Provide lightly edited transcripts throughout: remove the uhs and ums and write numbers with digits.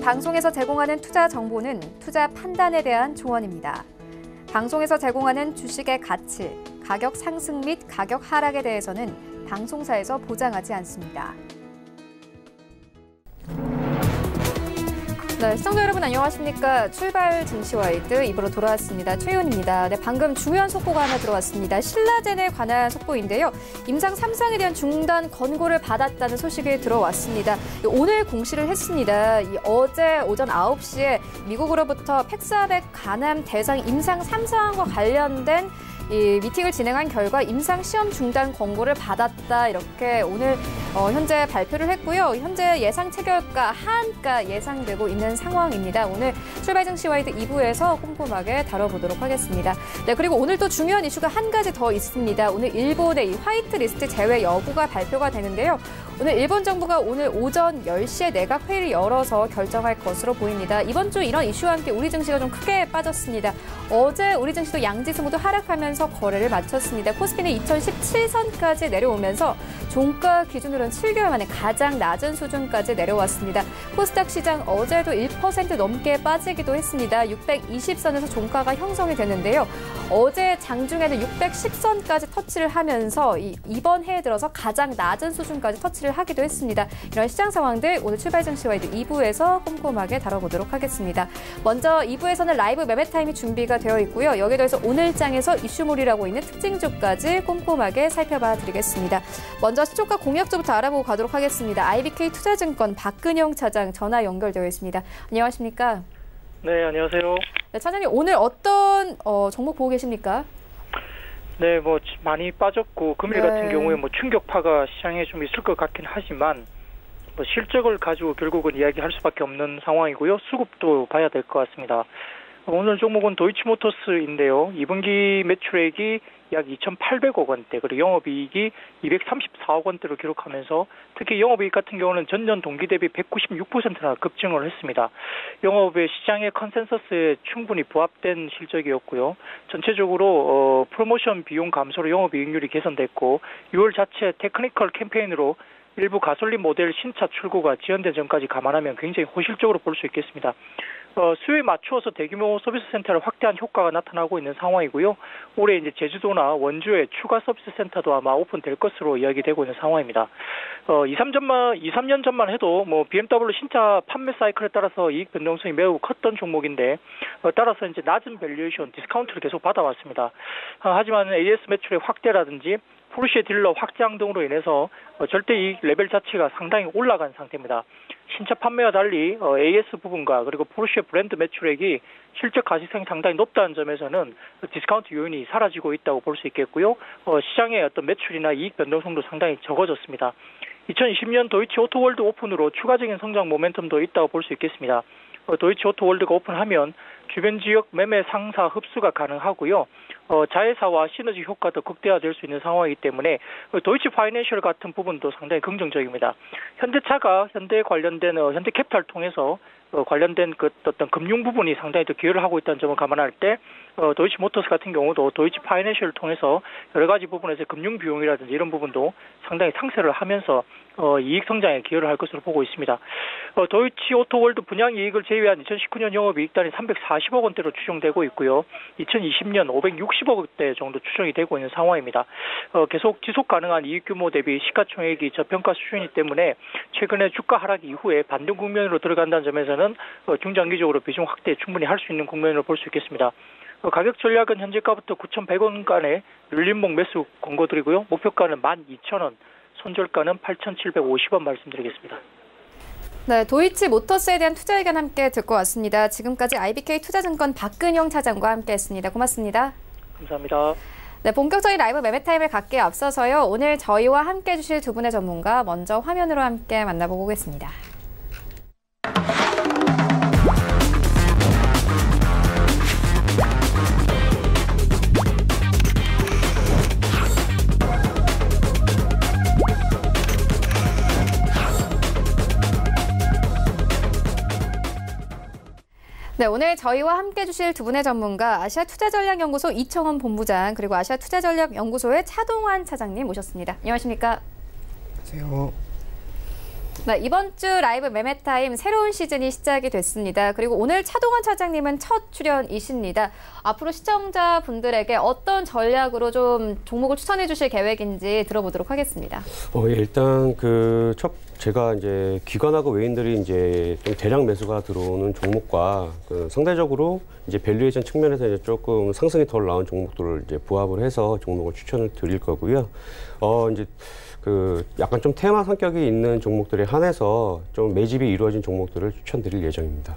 방송에서 제공하는 투자 정보는 투자 판단에 대한 조언입니다. 방송에서 제공하는 주식의 가치, 가격 상승 및 가격 하락에 대해서는 방송사에서 보장하지 않습니다. 네, 시청자 여러분 안녕하십니까. 출발 증시와이드 입으로 돌아왔습니다. 최윤입니다. 네, 방금 중요한 속보가 하나 들어왔습니다. 신라젠에 관한 속보인데요. 임상 3상에 대한 중단 권고를 받았다는 소식이 들어왔습니다. 오늘 공시를 했습니다. 어제 오전 9시에 미국으로부터 팩사백 간암 대상 임상 3상과 관련된 이 미팅을 진행한 결과 임상 시험 중단 권고를 받았다, 이렇게 오늘 현재 발표를 했고요. 현재 예상 체결가 하한가 예상되고 있는 상황입니다. 오늘 출발 증시와이드 2부에서 꼼꼼하게 다뤄보도록 하겠습니다. 네, 그리고 오늘 또 중요한 이슈가 한 가지 더 있습니다. 오늘 일본의 이 화이트리스트 제외 여부가 발표가 되는데요. 오늘 일본 정부가 오늘 오전 10시에 내각 회의를 열어서 결정할 것으로 보입니다. 이번 주 이런 이슈와 함께 우리 증시가 좀 크게 빠졌습니다. 어제 우리 증시도 양지수 모두 하락하면서 거래를 마쳤습니다. 코스피는 2017선까지 내려오면서 종가 기준으로는 7개월 만에 가장 낮은 수준까지 내려왔습니다. 코스닥 시장 어제도 1% 넘게 빠지기도 했습니다. 620선에서 종가가 형성이 되는데요. 어제 장중에는 610선까지 터치를 하면서 이번 해에 들어서 가장 낮은 수준까지 터치를 하기도 했습니다. 이런 시장 상황들 오늘 출발 증시와이드 2부에서 꼼꼼하게 다뤄보도록 하겠습니다. 먼저 2부에서는 라이브 매매 타임이 준비가 되어 있고요. 여기에 더해서 오늘 장에서 이슈몰이라고 있는 특징주까지 꼼꼼하게 살펴봐 드리겠습니다. 먼저 시초가 공약주부터 알아보고 가도록 하겠습니다. IBK 투자증권 박근영 차장 전화 연결되어 있습니다. 안녕하십니까? 네, 안녕하세요. 네, 차장님 오늘 어떤 종목 보고 계십니까? 네, 많이 빠졌고 금일 같은 경우에 충격파가 시장에 좀 있을 것 같긴 하지만 실적을 가지고 결국은 이야기할 수밖에 없는 상황이고요. 수급도 봐야 될 것 같습니다. 오늘 종목은 도이치모터스인데요. 2분기 매출액이 약 2,800억 원대, 그리고 영업이익이 234억 원대로 기록하면서 특히 영업이익 같은 경우는 전년 동기 대비 196%나 급증을 했습니다. 영업의 시장의 컨센서스에 충분히 부합된 실적이었고요. 전체적으로 프로모션 비용 감소로 영업이익률이 개선됐고 6월 자체 테크니컬 캠페인으로 일부 가솔린 모델 신차 출고가 지연된 점까지 감안하면 굉장히 호실적으로 볼 수 있겠습니다. 수요에 맞추어서 대규모 서비스 센터를 확대한 효과가 나타나고 있는 상황이고요. 올해 이제 제주도나 원주에 추가 서비스 센터도 아마 오픈될 것으로 이야기되고 있는 상황입니다. 2, 3년 전만 해도 BMW 신차 판매 사이클에 따라서 이익 변동성이 매우 컸던 종목인데 따라서 이제 낮은 밸류에이션 디스카운트를 계속 받아왔습니다. 하지만 AS 매출의 확대라든지 포르쉐 딜러 확장 등으로 인해서 절대이익 레벨 자체가 상당히 올라간 상태입니다. 신차 판매와 달리 AS 부분과 그리고 포르쉐 브랜드 매출액이 실적 가시성이 상당히 높다는 점에서는 디스카운트 요인이 사라지고 있다고 볼 수 있겠고요. 시장의 어떤 매출이나 이익 변동성도 상당히 적어졌습니다. 2020년 도이치 오토월드 오픈으로 추가적인 성장 모멘텀도 있다고 볼 수 있겠습니다. 도이치 오토월드가 오픈하면 주변 지역 매매 상사 흡수가 가능하고요. 자회사와 시너지 효과도 극대화될 수 있는 상황이기 때문에 도이치 파이낸셜 같은 부분도 상당히 긍정적입니다. 현대차가 현대 관련된 현대캐피탈 통해서 관련된 그 어떤 금융 부분이 상당히 더 기여를 하고 있다는 점을 감안할 때 도이치 모터스 같은 경우도 도이치 파이낸셜을 통해서 여러 가지 부분에서 금융 비용이라든지 이런 부분도 상당히 상쇄를 하면서 이익 성장에 기여를 할 것으로 보고 있습니다. 도이치 오토월드 분양 이익을 제외한 2019년 영업이익단이 340억 원대로 추정되고 있고요. 2020년 560억 원대 정도 추정이 되고 있는 상황입니다. 계속 지속 가능한 이익 규모 대비 시가총액이 저평가 수준이기 때문에 최근에 주가 하락 이후에 반등 국면으로 들어간다는 점에서는 중장기적으로 비중 확대에 충분히 할 수 있는 국면으로 볼 수 있겠습니다. 가격 전략은 현재가부터 9,100원간의 눌림목 매수 권고드리고요. 목표가는 12,000원, 손절가는 8,750원 말씀드리겠습니다. 네, 도이치 모터스에 대한 투자 의견 함께 듣고 왔습니다. 지금까지 IBK 투자증권 박근영 차장과 함께했습니다. 고맙습니다. 감사합니다. 네, 본격적인 라이브 매매 타임을 갖기에 앞서서요. 오늘 저희와 함께 해주실 두 분의 전문가 먼저 화면으로 함께 만나보고 오겠습니다. 네, 오늘 저희와 함께 해주실 두 분의 전문가 아시아투자전략연구소 이청원 본부장 그리고 아시아투자전략연구소의 차동환 차장님 모셨습니다. 안녕하십니까? 안녕하세요. 네, 이번 주 라이브 매매타임 새로운 시즌이 시작이 됐습니다. 그리고 오늘 차동원 차장님은 첫 출연이십니다. 앞으로 시청자분들에게 어떤 전략으로 좀 종목을 추천해 주실 계획인지 들어보도록 하겠습니다. 일단 제가 이제 기관하고 외인들이 이제 좀 대량 매수가 들어오는 종목과 상대적으로 이제 밸류에이션 측면에서 이제 조금 상승이 덜 나온 종목들을 이제 부합을 해서 종목을 추천을 드릴 거고요. 이제 약간 좀 테마 성격이 있는 종목들에 한해서 좀 매집이 이루어진 종목들을 추천드릴 예정입니다.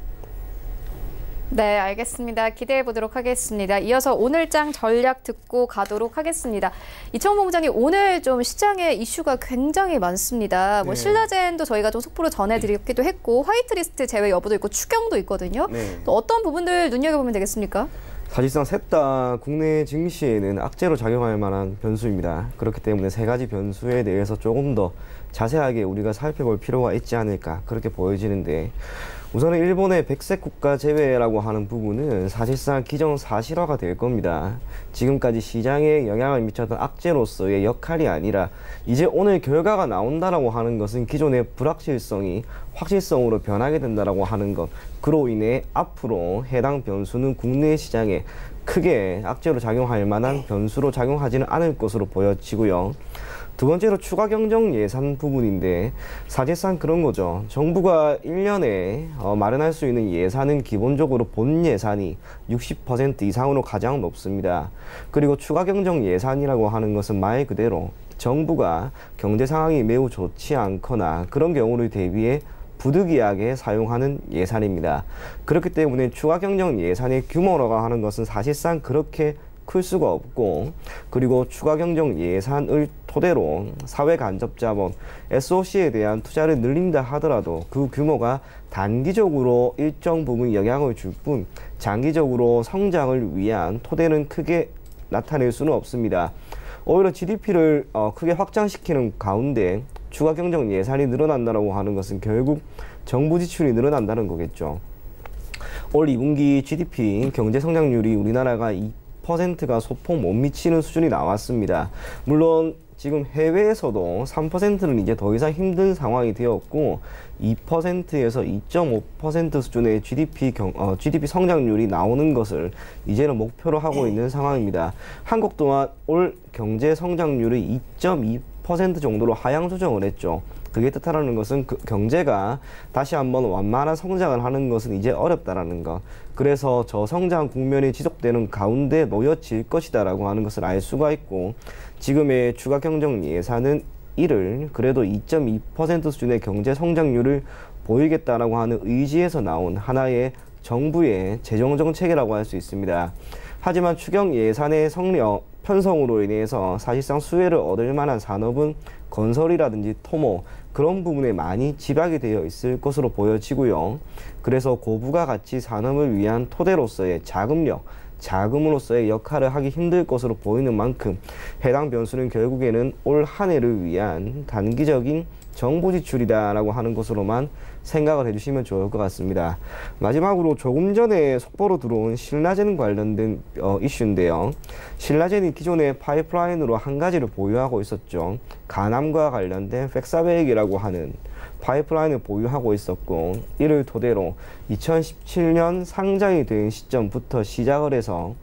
네, 알겠습니다. 기대해 보도록 하겠습니다. 이어서 오늘장 전략 듣고 가도록 하겠습니다. 이청용 본부장님, 오늘 좀 시장에 이슈가 굉장히 많습니다. 뭐 신라젠도 저희가 좀 속보로 전해드리기도 했고 화이트리스트 제외 여부도 있고 추경도 있거든요. 또 어떤 부분들 눈여겨보면 되겠습니까? 사실상 셋 다 국내 증시에는 악재로 작용할 만한 변수입니다. 그렇기 때문에 세 가지 변수에 대해서 조금 더 자세하게 우리가 살펴볼 필요가 있지 않을까 그렇게 보여지는데, 우선은 일본의 백색 국가 제외라고 하는 부분은 사실상 기정사실화가 될 겁니다. 지금까지 시장에 영향을 미쳤던 악재로서의 역할이 아니라 이제 오늘 결과가 나온다라고 하는 것은 기존의 불확실성이 확실성으로 변하게 된다라고 하는 것, 그로 인해 앞으로 해당 변수는 국내 시장에 크게 악재로 작용할 만한 변수로 작용하지는 않을 것으로 보여지고요. 두 번째로 추가 경정 예산 부분인데, 사실상 그런 거죠. 정부가 1년에 마련할 수 있는 예산은 기본적으로 본 예산이 60% 이상으로 가장 높습니다. 그리고 추가 경정 예산이라고 하는 것은 말 그대로 정부가 경제 상황이 매우 좋지 않거나 그런 경우를 대비해 부득이하게 사용하는 예산입니다. 그렇기 때문에 추가 경정 예산의 규모라고 하는 것은 사실상 그렇게 클 수가 없고, 그리고 추가 경정 예산을 토대로 사회 간접 자본 SOC에 대한 투자를 늘린다 하더라도 그 규모가 단기적으로 일정 부분 영향을 줄 뿐 장기적으로 성장을 위한 토대는 크게 나타낼 수는 없습니다. 오히려 GDP를 크게 확장시키는 가운데 추가 경정 예산이 늘어난다고 하는 것은 결국 정부 지출이 늘어난다는 거겠죠. 올 2분기 GDP 경제 성장률이 우리나라가 2%가 소폭 못 미치는 수준이 나왔습니다. 물론 지금 해외에서도 3%는 이제 더 이상 힘든 상황이 되었고 2%에서 2.5% 수준의 GDP 성장률이 나오는 것을 이제는 목표로 하고 있는 상황입니다. 한국 또한 올 경제 성장률이 2.2% 정도로 하향 조정을 했죠. 그게 뜻하는 것은 경제가 다시 한번 완만한 성장을 하는 것은 이제 어렵다라는 것. 그래서 저성장 국면이 지속되는 가운데 놓여질 것이다라고 하는 것을 알 수가 있고, 지금의 추가 경정 예산은 이를 그래도 2.2% 수준의 경제 성장률을 보이겠다라고 하는 의지에서 나온 하나의 정부의 재정 정책이라고 할 수 있습니다. 하지만 추경 예산의 편성으로 인해서 사실상 수혜를 얻을 만한 산업은 건설이라든지 토목 그런 부분에 많이 집약이 되어 있을 것으로 보여지고요. 그래서 고부가 가치 산업을 위한 토대로서의 자금으로서의 역할을 하기 힘들 것으로 보이는 만큼 해당 변수는 결국에는 올 한 해를 위한 단기적인 정부 지출이다라고 하는 것으로만 생각을 해주시면 좋을 것 같습니다. 마지막으로 조금 전에 속보로 들어온 신라젠 관련된 이슈인데요. 신라젠이 기존의 파이프라인으로 한 가지를 보유하고 있었죠. 가남과 관련된 팩사베이기라고 하는 파이프라인을 보유하고 있었고, 이를 토대로 2017년 상장이 된 시점부터 시작을 해서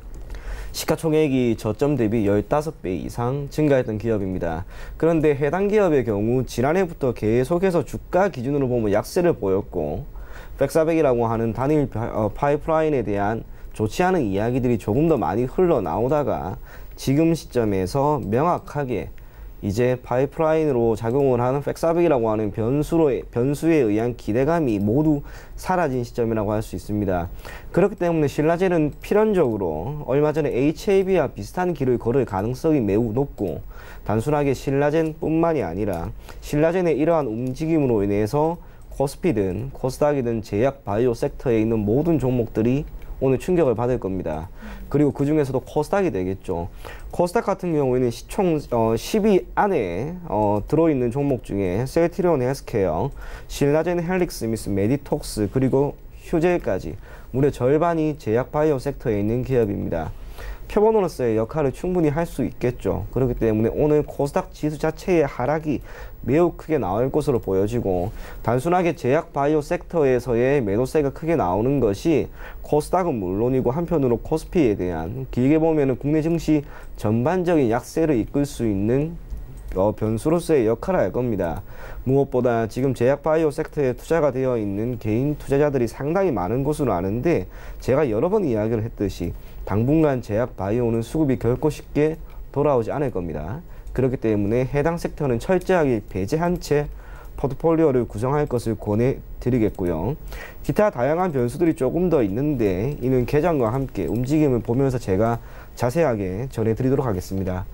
시가총액이 저점 대비 15배 이상 증가했던 기업입니다. 그런데 해당 기업의 경우 지난해부터 계속해서 주가 기준으로 보면 약세를 보였고, 팩사백이라고 하는 단일 파이프라인에 대한 좋지 않은 이야기들이 조금 더 많이 흘러나오다가 지금 시점에서 명확하게 이제 파이프라인으로 작용을 하는 팩사백이라고 하는 변수에 의한 기대감이 모두 사라진 시점이라고 할 수 있습니다. 그렇기 때문에 신라젠은 필연적으로 얼마 전에 HAB와 비슷한 길을 걸을 가능성이 매우 높고, 단순하게 신라젠뿐만이 아니라 신라젠의 이러한 움직임으로 인해서 코스피든 코스닥이든 제약 바이오 섹터에 있는 모든 종목들이 오늘 충격을 받을 겁니다. 그리고 그 중에서도 코스닥이 되겠죠. 코스닥 같은 경우에는 시총 10위 안에 들어있는 종목 중에 셀트리온 헬스케어, 신라젠 헬릭스 미스 메디톡스, 그리고 휴젤까지 무려 절반이 제약 바이오 섹터에 있는 기업입니다. 표본으로서의 역할을 충분히 할 수 있겠죠. 그렇기 때문에 오늘 코스닥 지수 자체의 하락이 매우 크게 나올 것으로 보여지고, 단순하게 제약 바이오 섹터에서의 매도세가 크게 나오는 것이 코스닥은 물론이고 한편으로 코스피에 대한 길게 보면은 국내 증시 전반적인 약세를 이끌 수 있는 변수로서의 역할을 할 겁니다. 무엇보다 지금 제약 바이오 섹터에 투자가 되어 있는 개인 투자자들이 상당히 많은 것으로 아는데, 제가 여러 번 이야기를 했듯이 당분간 제약 바이오는 수급이 결코 쉽게 돌아오지 않을 겁니다. 그렇기 때문에 해당 섹터는 철저하게 배제한 채 포트폴리오를 구성할 것을 권해드리겠고요. 기타 다양한 변수들이 조금 더 있는데 이는 개장과 함께 움직임을 보면서 제가 자세하게 전해드리도록 하겠습니다.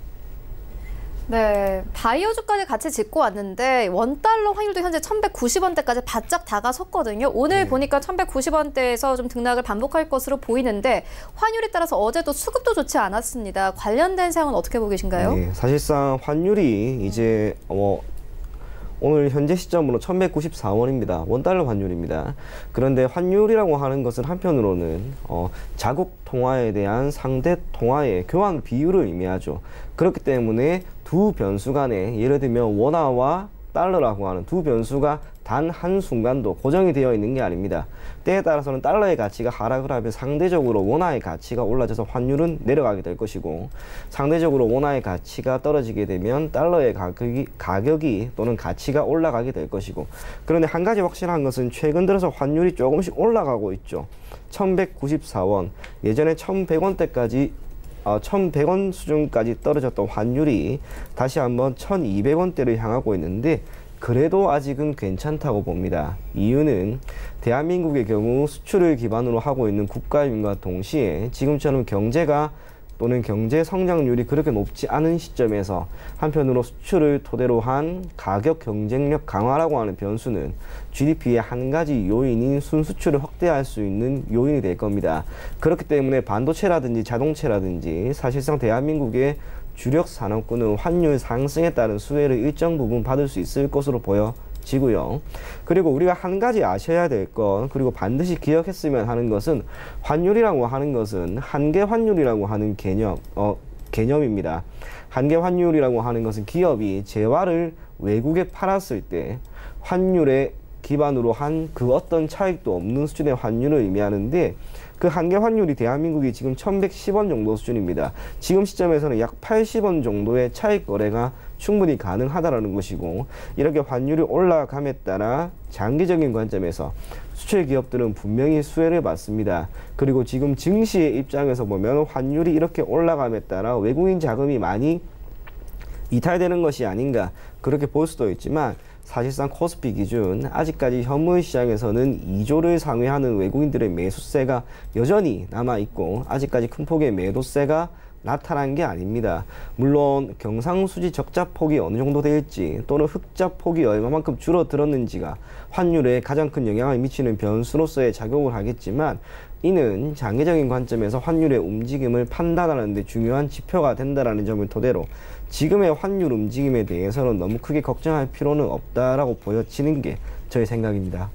네, 바이오주까지 같이 짚고 왔는데 원달러 환율도 현재 1,190원대까지 바짝 다가섰거든요. 오늘 보니까 1,190원대에서 좀 등락을 반복할 것으로 보이는데 환율에 따라서 어제도 수급도 좋지 않았습니다. 관련된 사항은 어떻게 보고 계신가요? 네, 사실상 환율이 이제 오늘 현재 시점으로 1,194원입니다. 원달러 환율입니다. 그런데 환율이라고 하는 것은 한편으로는 자국 통화에 대한 상대 통화의 교환 비율을 의미하죠. 그렇기 때문에 두 변수 간에, 예를 들면 원화와 달러라고 하는 두 변수가 단 한순간도 고정이 되어 있는 게 아닙니다. 때에 따라서는 달러의 가치가 하락을 하면 상대적으로 원화의 가치가 올라져서 환율은 내려가게 될 것이고, 상대적으로 원화의 가치가 떨어지게 되면 달러의 가격이 또는 가치가 올라가게 될 것이고, 그런데 한 가지 확실한 것은 최근 들어서 환율이 조금씩 올라가고 있죠. 1,194원, 예전에 1,100원대까지 1,100원 수준까지 떨어졌던 환율이 다시 한번 1,200원대를 향하고 있는데, 그래도 아직은 괜찮다고 봅니다. 이유는 대한민국의 경우 수출을 기반으로 하고 있는 국가임과 동시에 지금처럼 경제가 또는 경제 성장률이 그렇게 높지 않은 시점에서 한편으로 수출을 토대로 한 가격 경쟁력 강화라고 하는 변수는 GDP의 한 가지 요인인 순수출을 확대할 수 있는 요인이 될 겁니다. 그렇기 때문에 반도체라든지 자동차라든지 사실상 대한민국의 주력 산업군은 환율 상승에 따른 수혜를 일정 부분 받을 수 있을 것으로 보여지고요. 그리고 우리가 한 가지 아셔야 될 것, 그리고 반드시 기억했으면 하는 것은, 환율이라고 하는 것은 한계 환율이라고 하는 개념입니다. 한계 환율이라고 하는 것은 기업이 재화를 외국에 팔았을 때 환율에 기반으로 한 그 어떤 차익도 없는 수준의 환율을 의미하는데, 그 한계 환율이 대한민국이 지금 1,110원 정도 수준입니다. 지금 시점에서는 약 80원 정도의 차익 거래가 충분히 가능하다는 것이고, 이렇게 환율이 올라감에 따라 장기적인 관점에서 수출 기업들은 분명히 수혜를 받습니다. 그리고 지금 증시의 입장에서 보면 환율이 이렇게 올라감에 따라 외국인 자금이 많이 이탈되는 것이 아닌가, 그렇게 볼 수도 있지만, 사실상 코스피 기준 아직까지 현물 시장에서는 2조를 상회하는 외국인들의 매수세가 여전히 남아있고, 아직까지 큰 폭의 매도세가 나타난 게 아닙니다. 물론 경상수지 적자폭이 어느 정도 될지 또는 흑자폭이 얼마만큼 줄어들었는지가 환율에 가장 큰 영향을 미치는 변수로서의 작용을 하겠지만, 이는 장기적인 관점에서 환율의 움직임을 판단하는 데 중요한 지표가 된다는 점을 토대로 지금의 환율 움직임에 대해서는 너무 크게 걱정할 필요는 없다라고 보여지는 게 저의 생각입니다.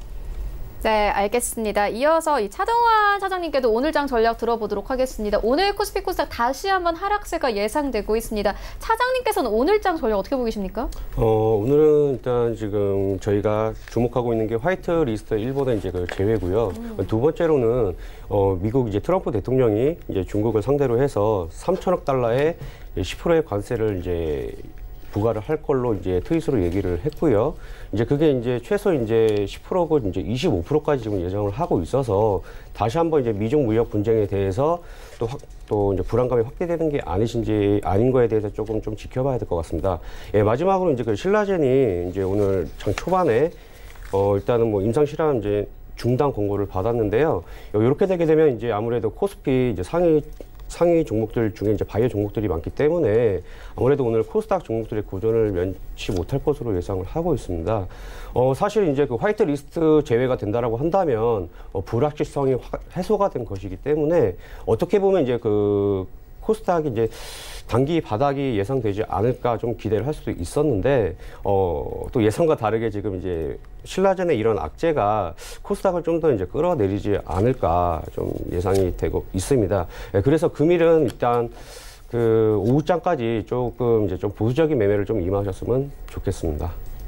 네, 알겠습니다. 이어서 이 차동환 차장님께도 오늘장 전략 들어보도록 하겠습니다. 오늘 코스피 코스닥 다시 한번 하락세가 예상되고 있습니다. 차장님께서는 오늘장 전략 어떻게 보고 계십니까? 오늘은 일단 지금 저희가 주목하고 있는 게 화이트 리스트 일본의 이제 그 제외고요. 두 번째로는 미국 이제 트럼프 대통령이 이제 중국을 상대로 해서 3천억 달러의 10%의 관세를 이제 부과를 할 걸로 이제 트윗으로 얘기를 했고요. 이제 그게 이제 최소 이제 10%고 이제 25%까지 지금 예정을 하고 있어서 다시 한번 이제 미중 무역 분쟁에 대해서 또 이제 불안감이 확대되는 게 아닌 거에 대해서 조금 좀 지켜봐야 될 것 같습니다. 예, 마지막으로 이제 그 신라젠이 이제 오늘 장 초반에 일단은 뭐 임상 실험 이제 중단 권고를 받았는데요. 이렇게 되게 되면 이제 아무래도 코스피 이제 상위 종목들 중에 이제 바이오 종목들이 많기 때문에 아무래도 오늘 코스닥 종목들의 고전을 면치 못할 것으로 예상을 하고 있습니다. 사실 이제 그 화이트 리스트 제외가 된다라고 한다면 불확실성이 해소가 된 것이기 때문에 어떻게 보면 이제 그 코스닥이 이제 단기 바닥이 예상되지 않을까 좀 기대를 할 수도 있었는데 또 예상과 다르게 지금 이제 신라젠의 이런 악재가 코스닥을 좀 더 이제 끌어내리지 않을까 좀 예상이 되고 있습니다. 그래서 금일은 일단 그 오후장까지 조금 이제 좀 보수적인 매매를 좀 임하셨으면 좋겠습니다.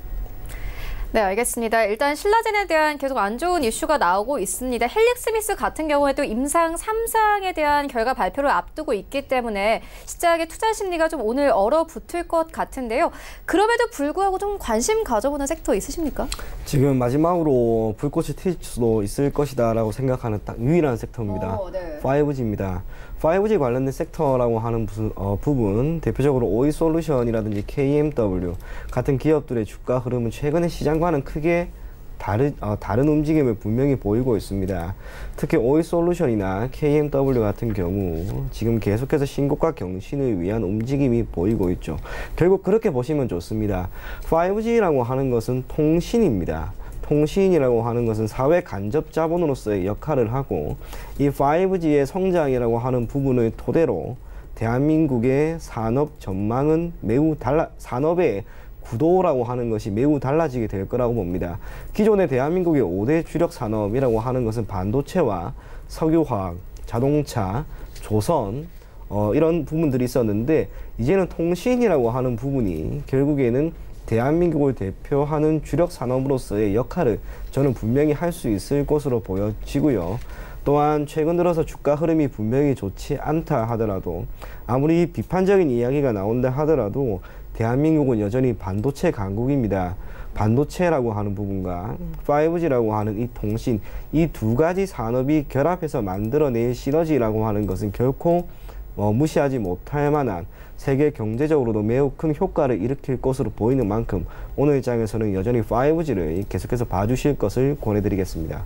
네, 알겠습니다. 일단 신라젠에 대한 계속 안 좋은 이슈가 나오고 있습니다. 헬릭스미스 같은 경우에도 임상 3상에 대한 결과 발표를 앞두고 있기 때문에 시장의 투자 심리가 좀 오늘 얼어붙을 것 같은데요. 그럼에도 불구하고 좀 관심 가져보는 섹터 있으십니까? 지금 마지막으로 불꽃이 튈 수도 있을 것이다라고 생각하는 딱 유일한 섹터입니다. 네. 5G입니다. 5G 관련된 sek터라고 하는 부분, 대표적으로 오이솔루션이라든지 KMW 같은 기업들의 주가 흐름은 최근의 시장과는 크게 다른 움직임을 분명히 보이고 있습니다. 특히 오이솔루션이나 KMW 같은 경우 지금 계속해서 신고가 경신을 위한 움직임이 보이고 있죠. 결국 그렇게 보시면 좋습니다. 5G라고 하는 것은 통신입니다. 통신이라고 하는 것은 사회 간접 자본으로서의 역할을 하고 이 5G의 성장이라고 하는 부분을 토대로 대한민국의 산업 전망은 산업의 구도라고 하는 것이 매우 달라지게 될 거라고 봅니다. 기존의 대한민국의 5대 주력 산업이라고 하는 것은 반도체와 석유화학, 자동차, 조선 이런 부분들이 있었는데 이제는 통신이라고 하는 부분이 결국에는 대한민국을 대표하는 주력 산업으로서의 역할을 저는 분명히 할 수 있을 것으로 보여지고요. 또한 최근 들어서 주가 흐름이 분명히 좋지 않다 하더라도 아무리 비판적인 이야기가 나온다 하더라도 대한민국은 여전히 반도체 강국입니다. 반도체라고 하는 부분과 5G라고 하는 이 통신, 이 두 가지 산업이 결합해서 만들어낼 시너지라고 하는 것은 결코 무시하지 못할 만한 세계 경제적으로도 매우 큰 효과를 일으킬 것으로 보이는 만큼 오늘 장에서는 여전히 5G를 계속해서 봐주실 것을 권해드리겠습니다.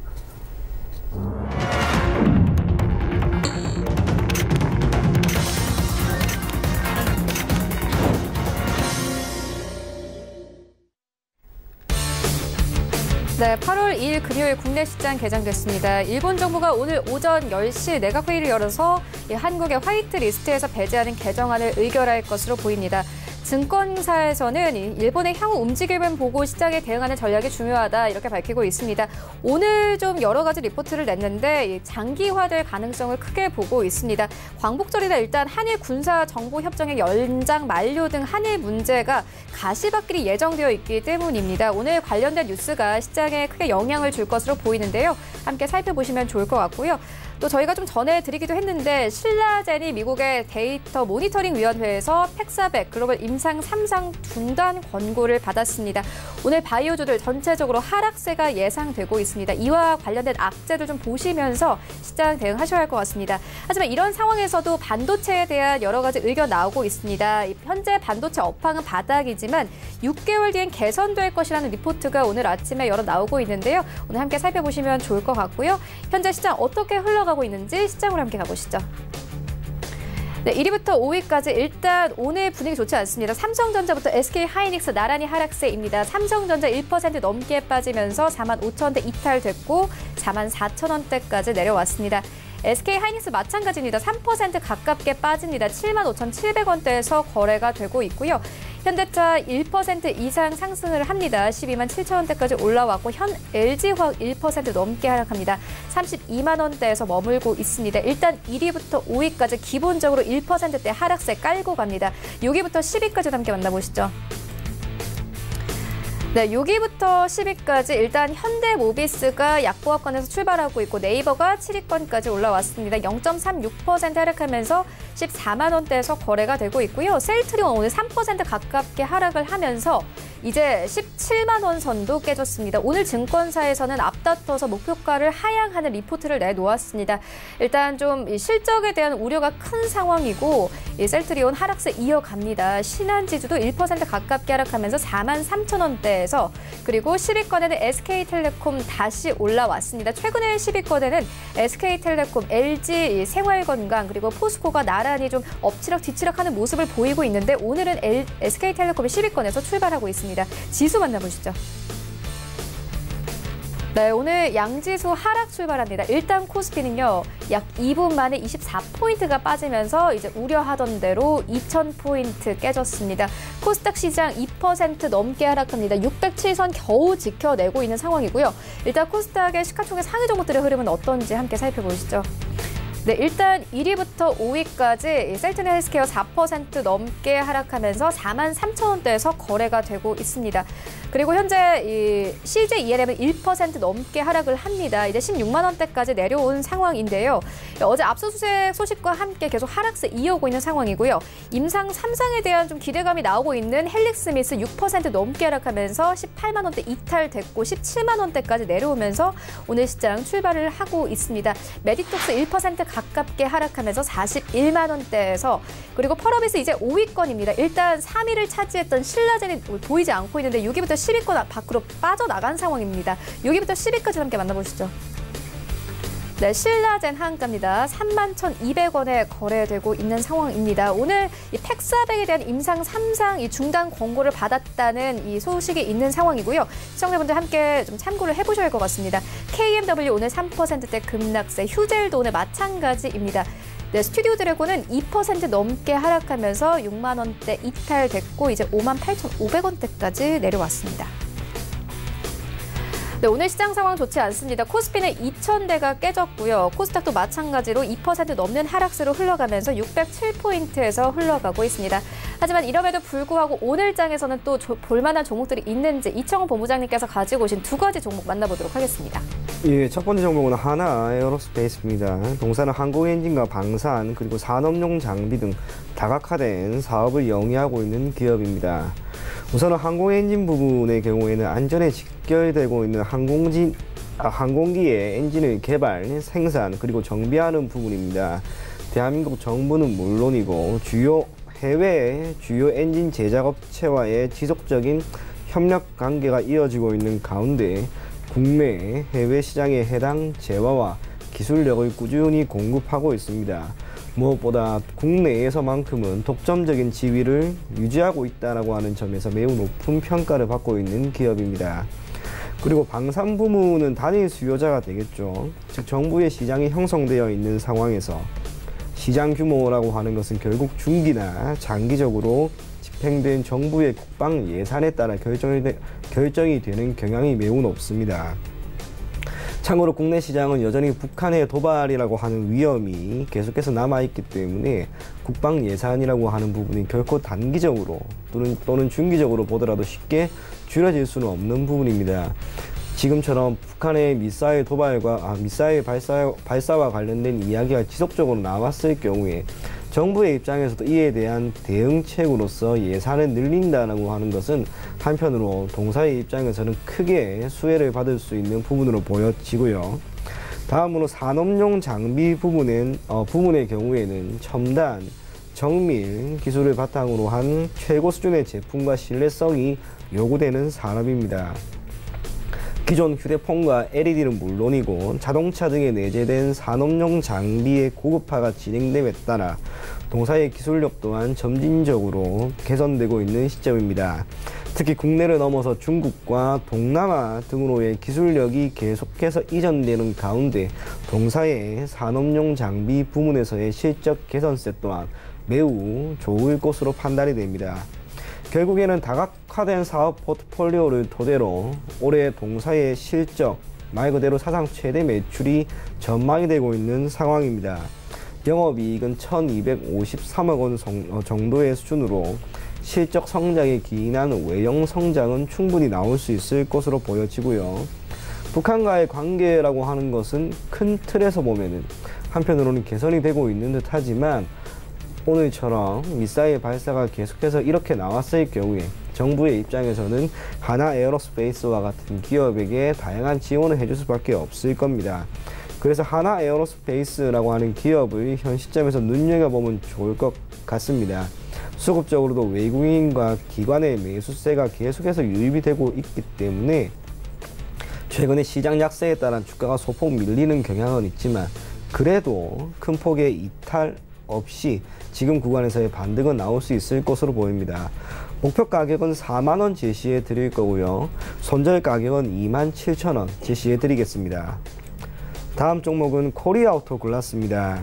네, 8월 2일 금요일 국내 시장 개장됐습니다. 일본 정부가 오늘 오전 10시 내각회의를 열어서 한국의 화이트리스트에서 배제하는 개정안을 의결할 것으로 보입니다. 증권사에서는 일본의 향후 움직임을 보고 시장에 대응하는 전략이 중요하다 이렇게 밝히고 있습니다. 오늘 좀 여러 가지 리포트를 냈는데 장기화될 가능성을 크게 보고 있습니다. 광복절이나 일단 한일 군사 정보 협정의 연장 만료 등 한일 문제가 가시밭길이 예정되어 있기 때문입니다. 오늘 관련된 뉴스가 시장에 크게 영향을 줄 것으로 보이는데요. 함께 살펴보시면 좋을 것 같고요. 또 저희가 좀 전해드리기도 했는데 신라젠이 미국의 데이터 모니터링 위원회에서 팩사백 글로벌 임상 3상 중단 권고를 받았습니다. 오늘 바이오주들 전체적으로 하락세가 예상되고 있습니다. 이와 관련된 악재들 좀 보시면서 시장 대응하셔야 할 것 같습니다. 하지만 이런 상황에서도 반도체에 대한 여러 가지 의견 나오고 있습니다. 현재 반도체 업황은 바닥이지만 6개월 뒤엔 개선될 것이라는 리포트가 오늘 아침에 여러 나오고 있는데요. 오늘 함께 살펴보시면 좋을 것 같고요. 현재 시장 어떻게 흘러가고 있는지 시장으로 함께 가보시죠. 네, 1위부터 5위까지 일단 오늘 분위기 좋지 않습니다. 삼성전자부터 SK하이닉스 나란히 하락세입니다. 삼성전자 1% 넘게 빠지면서 45,000원대 이탈됐고 44,000원대까지 내려왔습니다. SK하이닉스 마찬가지입니다. 3% 가깝게 빠집니다. 75,700원대에서 거래가 되고 있고요. 현대차 1% 이상 상승을 합니다. 127,000원대까지 올라왔고 LG화학 1% 넘게 하락합니다. 32만 원대에서 머물고 있습니다. 일단 1위부터 5위까지 기본적으로 1%대 하락세 깔고 갑니다. 6위부터 10위까지 함께 만나보시죠. 네, 6위부터 10위까지 일단 현대모비스가 약보합권에서 출발하고 있고 네이버가 7위권까지 올라왔습니다. 0.36% 하락하면서 14만 원대에서 거래가 되고 있고요. 셀트리온 오늘 3% 가깝게 하락을 하면서 이제 17만 원 선도 깨졌습니다. 오늘 증권사에서는 앞다퉈서 목표가를 하향하는 리포트를 내놓았습니다. 일단 좀 실적에 대한 우려가 큰 상황이고 이 셀트리온 하락세 이어갑니다. 신한지주도 1% 가깝게 하락하면서 43,000원대에서 그리고 10위권에는 SK텔레콤 다시 올라왔습니다. 최근에 10위권에는 SK텔레콤, LG 생활건강 그리고 포스코가 나란히 좀 엎치락 뒤치락하는 모습을 보이고 있는데 오늘은 SK텔레콤이 10위권에서 출발하고 있습니다. 지수 만나보시죠. 네, 오늘 양지수 하락 출발합니다. 일단 코스피는요, 약 2분 만에 24포인트가 빠지면서 이제 우려하던 대로 2,000포인트 깨졌습니다. 코스닥 시장 2% 넘게 하락합니다. 607선 겨우 지켜내고 있는 상황이고요. 일단 코스닥의 시가총액 상위 종목들의 흐름은 어떤지 함께 살펴보시죠. 네, 일단 1위부터 5위까지 셀트리 헬스케어 4% 넘게 하락하면서 43,000원대에서 거래가 되고 있습니다. 그리고 현재 이 CJ ELM은 1% 넘게 하락을 합니다. 이제 16만 원대까지 내려온 상황인데요. 어제 압수수색 소식과 함께 계속 하락세 이어오고 있는 상황이고요. 임상 3상에 대한 좀 기대감이 나오고 있는 헬릭스미스 6% 넘게 하락하면서 18만 원대 이탈됐고 17만 원대까지 내려오면서 오늘 시장 출발을 하고 있습니다. 메디톡스 1% 가깝게 하락하면서 41만 원대에서 그리고 펄어비스 이제 5위권입니다. 일단 3위를 차지했던 신라젠이 보이지 않고 있는데 6위부터 10위권 밖으로 빠져나간 상황입니다. 6위부터 10위까지 함께 만나보시죠. 네, 신라젠 한가입니다. 31,200원에 거래되고 있는 상황입니다. 오늘 이 팩사백에 대한 임상 3상 이 중단 권고를 받았다는 이 소식이 있는 상황이고요. 시청자분들 함께 좀 참고를 해보셔야 할 것 같습니다. KMW 오늘 3%대 급락세, 휴젤도 오늘 마찬가지입니다. 네, 스튜디오 드래곤은 2% 넘게 하락하면서 6만 원대 이탈됐고 이제 58,500원대까지 내려왔습니다. 네, 오늘 시장 상황 좋지 않습니다. 코스피는 2,000대가 깨졌고요. 코스닥도 마찬가지로 2% 넘는 하락세로 흘러가면서 607포인트에서 흘러가고 있습니다. 하지만 이럼에도 불구하고 오늘 장에서는 또 볼만한 종목들이 있는지 이청훈 본부장님께서 가지고 오신 두 가지 종목 만나보도록 하겠습니다. 예, 첫 번째 종목은 하나 에어로스페이스입니다. 동사는 항공엔진과 방산 그리고 산업용 장비 등 다각화된 사업을 영위하고 있는 기업입니다. 우선은 항공엔진 부분의 경우에는 안전에 직결되고 있는 항공기의 엔진의 개발, 생산 그리고 정비하는 부분입니다. 대한민국 정부는 물론이고 해외 주요 엔진 제작업체와의 지속적인 협력 관계가 이어지고 있는 가운데 국내, 해외 시장에 해당 재화와 기술력을 꾸준히 공급하고 있습니다. 무엇보다 국내에서만큼은 독점적인 지위를 유지하고 있다고 하는 점에서 매우 높은 평가를 받고 있는 기업입니다. 그리고 방산 부문은 단일 수요자가 되겠죠. 즉 정부의 시장이 형성되어 있는 상황에서 시장 규모라고 하는 것은 결국 중기나 장기적으로 집행된 정부의 국방 예산에 따라 결정이 되는 경향이 매우 높습니다. 참고로 국내 시장은 여전히 북한의 도발이라고 하는 위험이 계속해서 남아있기 때문에 국방 예산이라고 하는 부분이 결코 단기적으로 또는 중기적으로 보더라도 쉽게 줄여질 수는 없는 부분입니다. 지금처럼 북한의 미사일 도발과 미사일 발사와 관련된 이야기가 지속적으로 나왔을 경우에 정부의 입장에서도 이에 대한 대응책으로서 예산을 늘린다고 하는 것은 한편으로 동사의 입장에서는 크게 수혜를 받을 수 있는 부분으로 보여지고요. 다음으로 산업용 장비 부문의 경우에는 첨단, 정밀 기술을 바탕으로 한 최고 수준의 제품과 신뢰성이 요구되는 산업입니다. 기존 휴대폰과 LED는 물론이고 자동차 등에 내재된 산업용 장비의 고급화가 진행됨에 따라 동사의 기술력 또한 점진적으로 개선되고 있는 시점입니다. 특히 국내를 넘어서 중국과 동남아 등으로의 기술력이 계속해서 이전되는 가운데 동사의 산업용 장비 부문에서의 실적 개선세 또한 매우 좋을 것으로 판단이 됩니다. 결국에는 다각화된 사업 포트폴리오를 토대로 올해 동사의 실적, 말 그대로 사상 최대 매출이 전망이 되고 있는 상황입니다. 영업이익은 1,253억 원 정도의 수준으로 실적 성장에 기인한 외형 성장은 충분히 나올 수 있을 것으로 보여지고요. 북한과의 관계라고 하는 것은 큰 틀에서 보면은 한편으로는 개선이 되고 있는 듯 하지만 오늘처럼 미사일 발사가 계속해서 이렇게 나왔을 경우에 정부의 입장에서는 하나 에어로스페이스와 같은 기업에게 다양한 지원을 해줄 수밖에 없을 겁니다. 그래서 하나 에어로스페이스라고 하는 기업을 현 시점에서 눈여겨보면 좋을 것 같습니다. 수급적으로도 외국인과 기관의 매수세가 계속해서 유입이 되고 있기 때문에 최근에 시장 약세에 따라 주가가 소폭 밀리는 경향은 있지만 그래도 큰 폭의 이탈 없이 지금 구간에서의 반등은 나올 수 있을 것으로 보입니다. 목표 가격은 4만 원 제시해 드릴 거고요. 손절 가격은 27,000원 제시해 드리겠습니다. 다음 종목은 코리아오토 글라스입니다.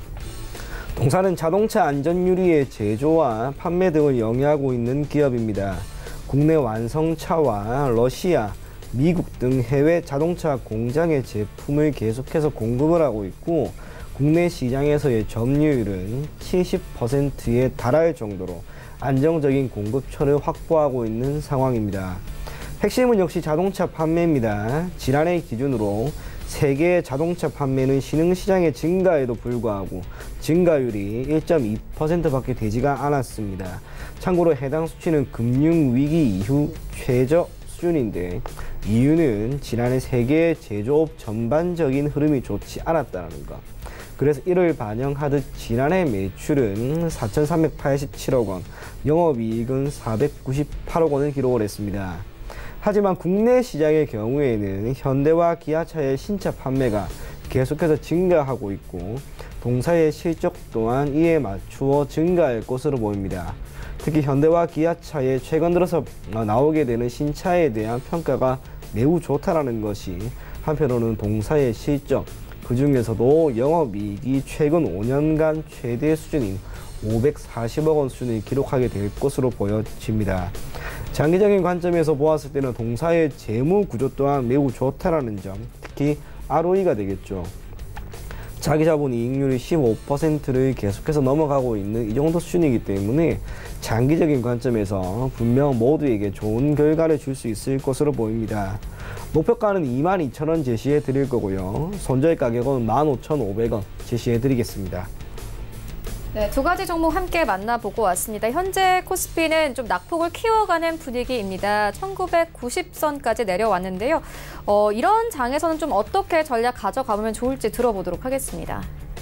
동사는 자동차 안전 유리의 제조와 판매 등을 영위하고 있는 기업입니다. 국내 완성차와 러시아, 미국 등 해외 자동차 공장의 제품을 계속해서 공급을 하고 있고 국내 시장에서의 점유율은 70%에 달할 정도로 안정적인 공급처를 확보하고 있는 상황입니다. 핵심은 역시 자동차 판매입니다. 지난해 기준으로 세계 자동차 판매는 신흥시장의 증가에도 불구하고 증가율이 1.2%밖에 되지가 않았습니다. 참고로 해당 수치는 금융위기 이후 최저 수준인데 이유는 지난해 세계 제조업 전반적인 흐름이 좋지 않았다는 것. 그래서 이를 반영하듯 지난해 매출은 4,387억 원, 영업이익은 498억 원을 기록을 했습니다. 하지만 국내 시장의 경우에는 현대와 기아차의 신차 판매가 계속해서 증가하고 있고 동사의 실적 또한 이에 맞추어 증가할 것으로 보입니다. 특히 현대와 기아차의 최근 들어서 나오게 되는 신차에 대한 평가가 매우 좋다라는 것이 한편으로는 동사의 실적, 그 중에서도 영업이익이 최근 5년간 최대 수준인 540억 원 수준을 기록하게 될 것으로 보여집니다. 장기적인 관점에서 보았을 때는 동사의 재무 구조 또한 매우 좋다라는 점, 특히 ROE가 되겠죠. 자기 자본 이익률이 15%를 계속해서 넘어가고 있는 이 정도 수준이기 때문에 장기적인 관점에서 분명 모두에게 좋은 결과를 줄 수 있을 것으로 보입니다. 목표가는 22,000원 제시해 드릴 거고요. 손절 가격은 15,500원 제시해 드리겠습니다. 네, 두 가지 종목 함께 만나보고 왔습니다. 현재 코스피는 좀 낙폭을 키워가는 분위기입니다. 1990선까지 내려왔는데요. 이런 장에서는 좀 어떻게 전략 가져가면 좋을지 들어보도록 하겠습니다.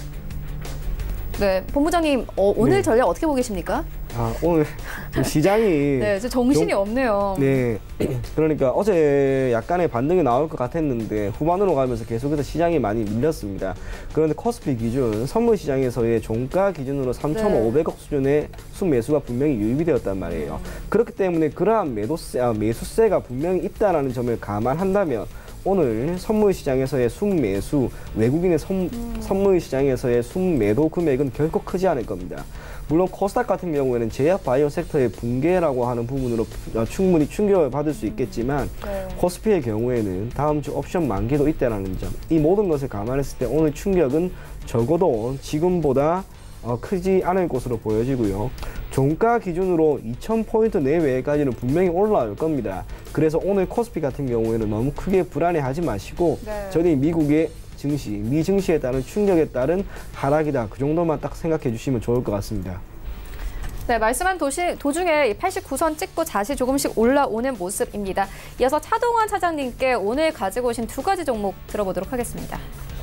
네, 본부장님, 오늘 네. 전략 어떻게 보고 계십니까? 오늘 시장이 네, 정신이 없네요. 네, 그러니까 어제 약간의 반등이 나올 것 같았는데 후반으로 가면서 계속해서 시장이 많이 밀렸습니다. 그런데 코스피 기준 선물 시장에서의 종가 기준으로 3,500억 수준의 순매수가 분명히 유입이 되었단 말이에요. 그렇기 때문에 그러한 매수세가 분명히 있다는 점을 감안한다면 오늘 선물 시장에서의 순매수, 외국인의 선물 시장에서의 순매도 금액은 결코 크지 않을 겁니다. 물론 코스닥 같은 경우에는 제약 바이오 섹터의 붕괴라고 하는 부분으로 충분히 충격을 받을 수 있겠지만 코스피의 경우에는 다음 주 옵션 만기도 있다는 점, 이 모든 것을 감안했을 때 오늘 충격은 적어도 지금보다 크지 않을 것으로 보여지고요. 종가 기준으로 2,000포인트 내외까지는 분명히 올라올 겁니다. 그래서 오늘 코스피 같은 경우에는 너무 크게 불안해하지 마시고 저희 미국의 증시, 미 증시에 따른 충격에 따른 하락이다. 그 정도만 딱 생각해 주시면 좋을 것 같습니다. 네, 말씀한 도중에 89선 찍고 다시 조금씩 올라오는 모습입니다. 이어서 차동환 차장님께 오늘 가지고 오신 두 가지 종목 들어보도록 하겠습니다.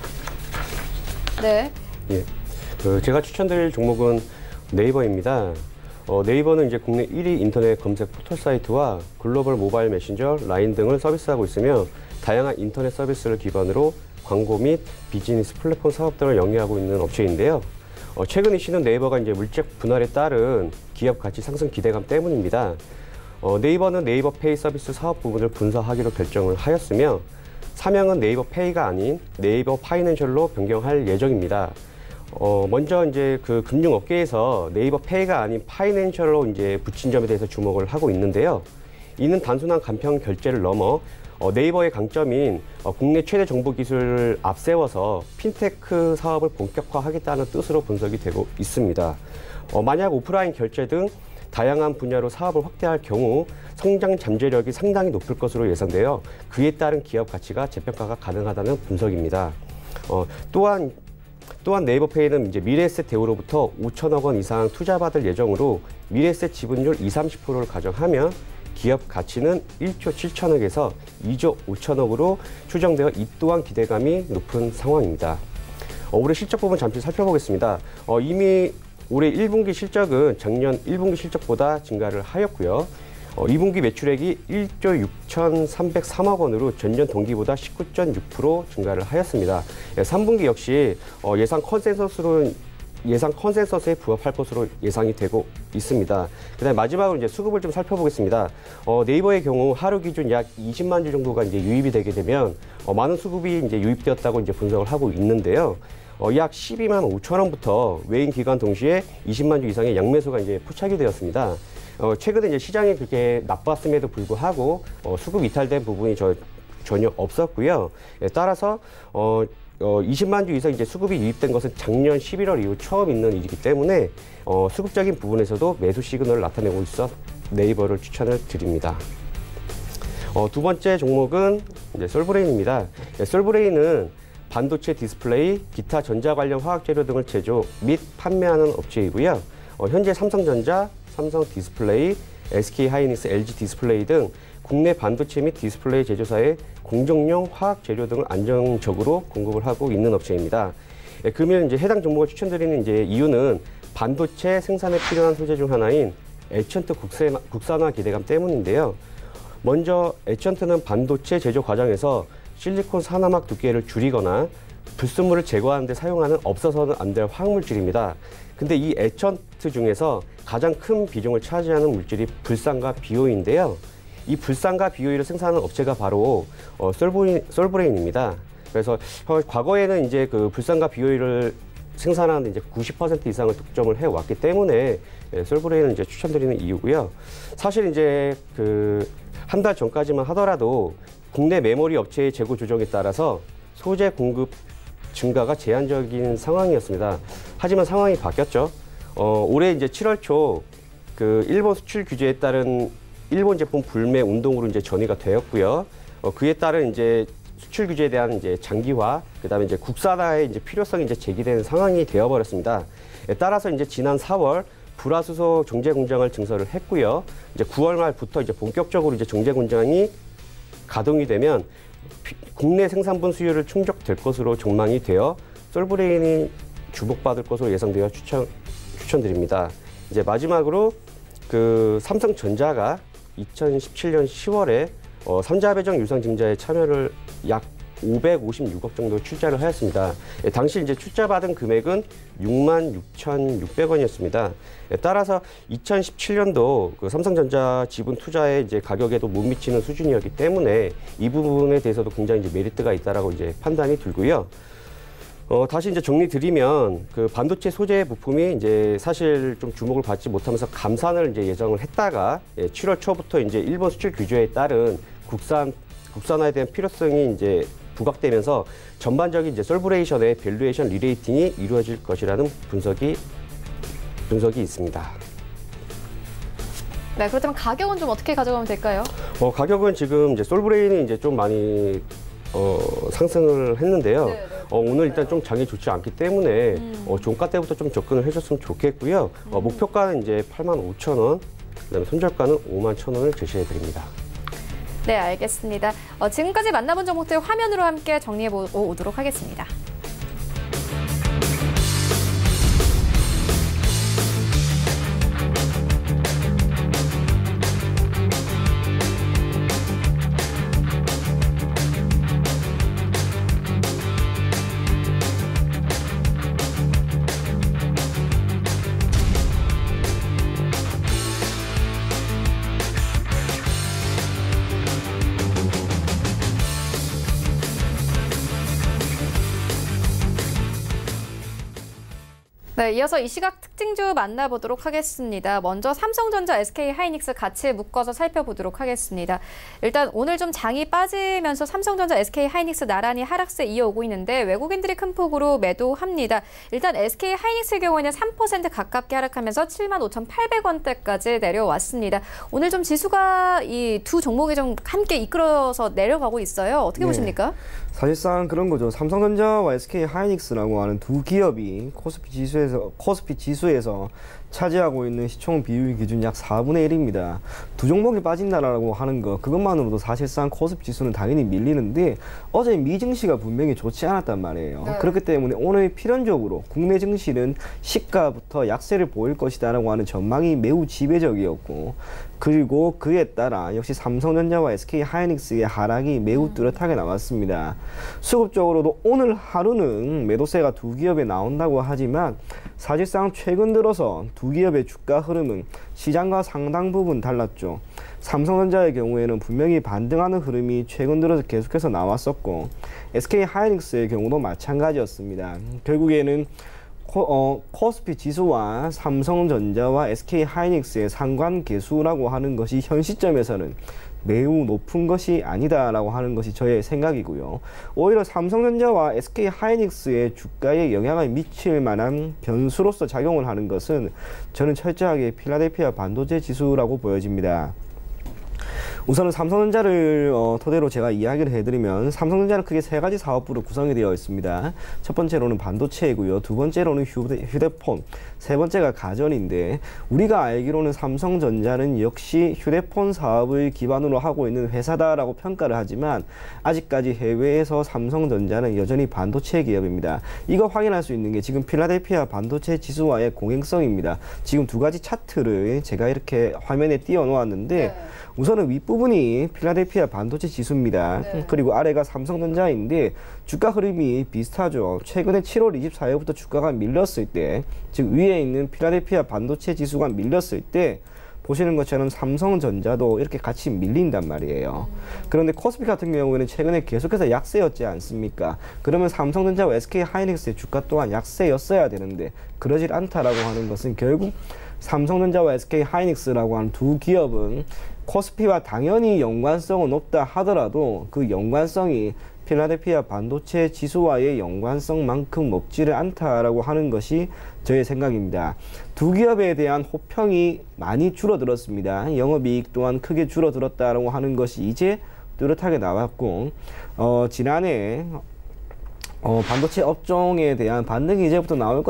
네. 예. 제가 추천드릴 종목은 네이버입니다. 네이버는 이제 국내 1위 인터넷 검색 포털 사이트와 글로벌 모바일 메신저, 라인 등을 서비스하고 있으며 다양한 인터넷 서비스를 기반으로 광고 및 비즈니스 플랫폼 사업 등을 영위하고 있는 업체인데요. 최근 이슈는 네이버가 이제 물적 분할에 따른 기업 가치 상승 기대감 때문입니다. 네이버는 네이버 페이 서비스 사업 부분을 분사하기로 결정을 하였으며 사명은 네이버 페이가 아닌 네이버 파이낸셜로 변경할 예정입니다. 먼저 이제 그 금융업계에서 네이버 페이가 아닌 파이낸셜로 이제 붙인 점에 대해서 주목을 하고 있는데요. 이는 단순한 간편 결제를 넘어 네이버의 강점인 국내 최대 정보 기술을 앞세워서 핀테크 사업을 본격화하겠다는 뜻으로 분석이 되고 있습니다. 만약 오프라인 결제 등 다양한 분야로 사업을 확대할 경우 성장 잠재력이 상당히 높을 것으로 예상되어 그에 따른 기업 가치가 재평가가 가능하다는 분석입니다. 또한 네이버페이는 이제 미래에셋 대우로부터 5천억 원 이상 투자받을 예정으로 미래에셋 지분율 20~30%를 가정하면 기업 가치는 1조 7천억에서 2조 5천억으로 추정되어 이 또한 기대감이 높은 상황입니다. 올해 실적 부분 잠시 살펴보겠습니다. 이미 올해 1분기 실적은 작년 1분기 실적보다 증가를 하였고요. 2분기 매출액이 1조 6,303억 원으로 전년 동기보다 19.6% 증가를 하였습니다. 3분기 역시 예상 컨센서스로는 예상 컨센서스에 부합할 것으로 예상이 되고 있습니다. 그다음에 마지막으로 이제 수급을 좀 살펴보겠습니다. 네이버의 경우 하루 기준 약 20만 주 정도가 이제 유입이 되게 되면 많은 수급이 이제 유입되었다고 이제 분석을 하고 있는데요. 약 12만 5천 원부터 외인 기간 동시에 20만 주 이상의 양매수가 이제 포착이 되었습니다. 최근에 이제 시장이 그렇게 나빴음에도 불구하고 수급 이탈된 부분이 전혀 없었고요. 따라서 20만 주 이상 이제 수급이 유입된 것은 작년 11월 이후 처음 있는 일이기 때문에 수급적인 부분에서도 매수 시그널을 나타내고 있어 네이버를 추천을 드립니다. 두 번째 종목은 이제 솔브레인입니다. 솔브레인은 반도체 디스플레이, 기타 전자 관련 화학 재료 등을 제조 및 판매하는 업체이고요. 현재 삼성전자, 삼성 디스플레이, SK 하이닉스, LG 디스플레이 등 국내 반도체 및 디스플레이 제조사에 공정용 화학 재료 등을 안정적으로 공급을 하고 있는 업체입니다. 그러면 이제 해당 종목을 추천드리는 이제 이유는 반도체 생산에 필요한 소재 중 하나인 에천트 국산화 기대감 때문인데요. 먼저 에천트는 반도체 제조 과정에서 실리콘 산화막 두께를 줄이거나 불순물을 제거하는 데 사용하는 없어서는 안 될 화학물질입니다. 근데 이 에천트 중에서 가장 큰 비중을 차지하는 물질이 불산과 비오이인데요. 이 불산과 비오이를 생산하는 업체가 바로 솔브레인입니다. 그래서 과거에는 이제 그 불산과 비오이를 생산하는 이제 90% 이상을 독점을 해왔기 때문에 솔브레인을 이제 추천드리는 이유고요. 사실 이제 그 한 달 전까지만 하더라도 국내 메모리 업체의 재고 조정에 따라서 소재 공급 증가가 제한적인 상황이었습니다. 하지만 상황이 바뀌었죠. 올해 이제 7월 초 그 일본 수출 규제에 따른 일본 제품 불매 운동으로 이제 전이가 되었고요. 그에 따른 이제 수출 규제에 대한 이제 장기화, 그다음에 이제 국산화의 이제 필요성이 이제 제기되는 상황이 되어버렸습니다. 따라서 이제 지난 4월 불화수소 정제 공장을 증설을 했고요. 이제 9월 말부터 이제 본격적으로 이제 정제 공장이 가동이 되면 국내 생산분 수요를 충족될 것으로 전망이 되어 솔브레인이 주목받을 것으로 예상되어 추천드립니다. 이제 마지막으로 그 삼성전자가 2017년 10월에 3자 배정 유상 증자에 참여를 약 556억 정도 출자를 하였습니다. 당시 이제 출자받은 금액은 66,600원이었습니다. 따라서 2017년도 그 삼성전자 지분 투자의 이제 가격에도 못 미치는 수준이었기 때문에 이 부분에 대해서도 굉장히 이제 메리트가 있다라고 이제 판단이 들고요. 다시 이제 정리드리면 그 반도체 소재 부품이 이제 사실 좀 주목을 받지 못하면서 감산을 이제 예정을 했다가 7월 초부터 이제 일본 수출 규제에 따른 국산화에 대한 필요성이 이제 부각되면서 전반적인 이제 솔브레이션의 밸류에이션 리레이팅이 이루어질 것이라는 분석이 있습니다. 네, 그렇다면 가격은 좀 어떻게 가져가면 될까요? 가격은 지금 이제 솔브레인이 이제 좀 많이 상승을 했는데요. 네, 네. 오늘 일단 좀 장이 좋지 않기 때문에 종가 때부터 좀 접근을 해줬으면 좋겠고요. 목표가는 이제 85,000원, 그다음에 손절가는 51,000원을 제시해 드립니다. 네, 알겠습니다. 지금까지 만나본 종목들 화면으로 함께 정리해 오도록 하겠습니다. 네, 이어서 이 시각 특징주 만나보도록 하겠습니다. 먼저 삼성전자, SK 하이닉스 같이 묶어서 살펴보도록 하겠습니다. 일단 오늘 좀 장이 빠지면서 삼성전자, SK 하이닉스 나란히 하락세 이어오고 있는데 외국인들이 큰 폭으로 매도합니다. 일단 SK 하이닉스의 경우에는 3% 가깝게 하락하면서 75,800원대까지 내려왔습니다. 오늘 좀 지수가 이 두 종목이 좀 함께 이끌어서 내려가고 있어요. 어떻게 보십니까? 사실상 그런 거죠. 삼성전자와 SK 하이닉스라고 하는 두 기업이 코스피 지수에서 차지하고 있는 시총 비율 기준 약 4분의 1입니다. 두 종목이 빠진다라고 하는 거 그것만으로도 사실상 코스피 지수는 당연히 밀리는데 어제 미 증시가 분명히 좋지 않았단 말이에요. 네. 그렇기 때문에 오늘 필연적으로 국내 증시는 시가부터 약세를 보일 것이다라고 하는 전망이 매우 지배적이었고 그리고 그에 따라 역시 삼성전자와 SK하이닉스의 하락이 매우 뚜렷하게 나왔습니다. 수급적으로도 오늘 하루는 매도세가 두 기업에 나온다고 하지만 사실상 최근 들어서 두 기업의 주가 흐름은 시장과 상당 부분 달랐죠. 삼성전자의 경우에는 분명히 반등하는 흐름이 최근 들어서 계속해서 나왔었고 SK하이닉스의 경우도 마찬가지였습니다. 결국에는 코스피 지수와 삼성전자와 SK하이닉스의 상관계수라고 하는 것이 현 시점에서는 매우 높은 것이 아니다라고 하는 것이 저의 생각이고요. 오히려 삼성전자와 SK하이닉스의 주가에 영향을 미칠 만한 변수로서 작용을 하는 것은 저는 철저하게 필라델피아 반도체 지수라고 보여집니다. 우선은 삼성전자를 토대로 제가 이야기를 해드리면 삼성전자는 크게 세 가지 사업부로 구성이 되어 있습니다. 첫 번째로는 반도체이고요. 두 번째로는 휴대폰, 세 번째가 가전인데 우리가 알기로는 삼성전자는 역시 휴대폰 사업을 기반으로 하고 있는 회사다라고 평가를 하지만 아직까지 해외에서 삼성전자는 여전히 반도체 기업입니다. 이거 확인할 수 있는 게 지금 필라델피아 반도체 지수와의 공행성입니다. 지금 두 가지 차트를 제가 이렇게 화면에 띄워 놓았는데 네. 우선은 윗부분이 필라델피아 반도체 지수입니다. 네. 그리고 아래가 삼성전자인데 주가 흐름이 비슷하죠. 최근에 7월 24일부터 주가가 밀렸을 때, 즉 위에 있는 필라델피아 반도체 지수가 밀렸을 때 보시는 것처럼 삼성전자도 이렇게 같이 밀린단 말이에요. 그런데 코스피 같은 경우에는 최근에 계속해서 약세였지 않습니까? 그러면 삼성전자와 SK하이닉스의 주가 또한 약세였어야 되는데 그러질 않다라고 하는 것은 결국 삼성전자와 SK하이닉스라고 하는 두 기업은 코스피와 당연히 연관성은 없다 하더라도 그 연관성이 필라델피아 반도체 지수와의 연관성만큼 높지를 않다라고 하는 것이 저의 생각입니다. 두 기업에 대한 호평이 많이 줄어들었습니다. 영업이익 또한 크게 줄어들었다라고 하는 것이 이제 뚜렷하게 나왔고 지난해 반도체 업종에 대한 반등이 이제부터 나올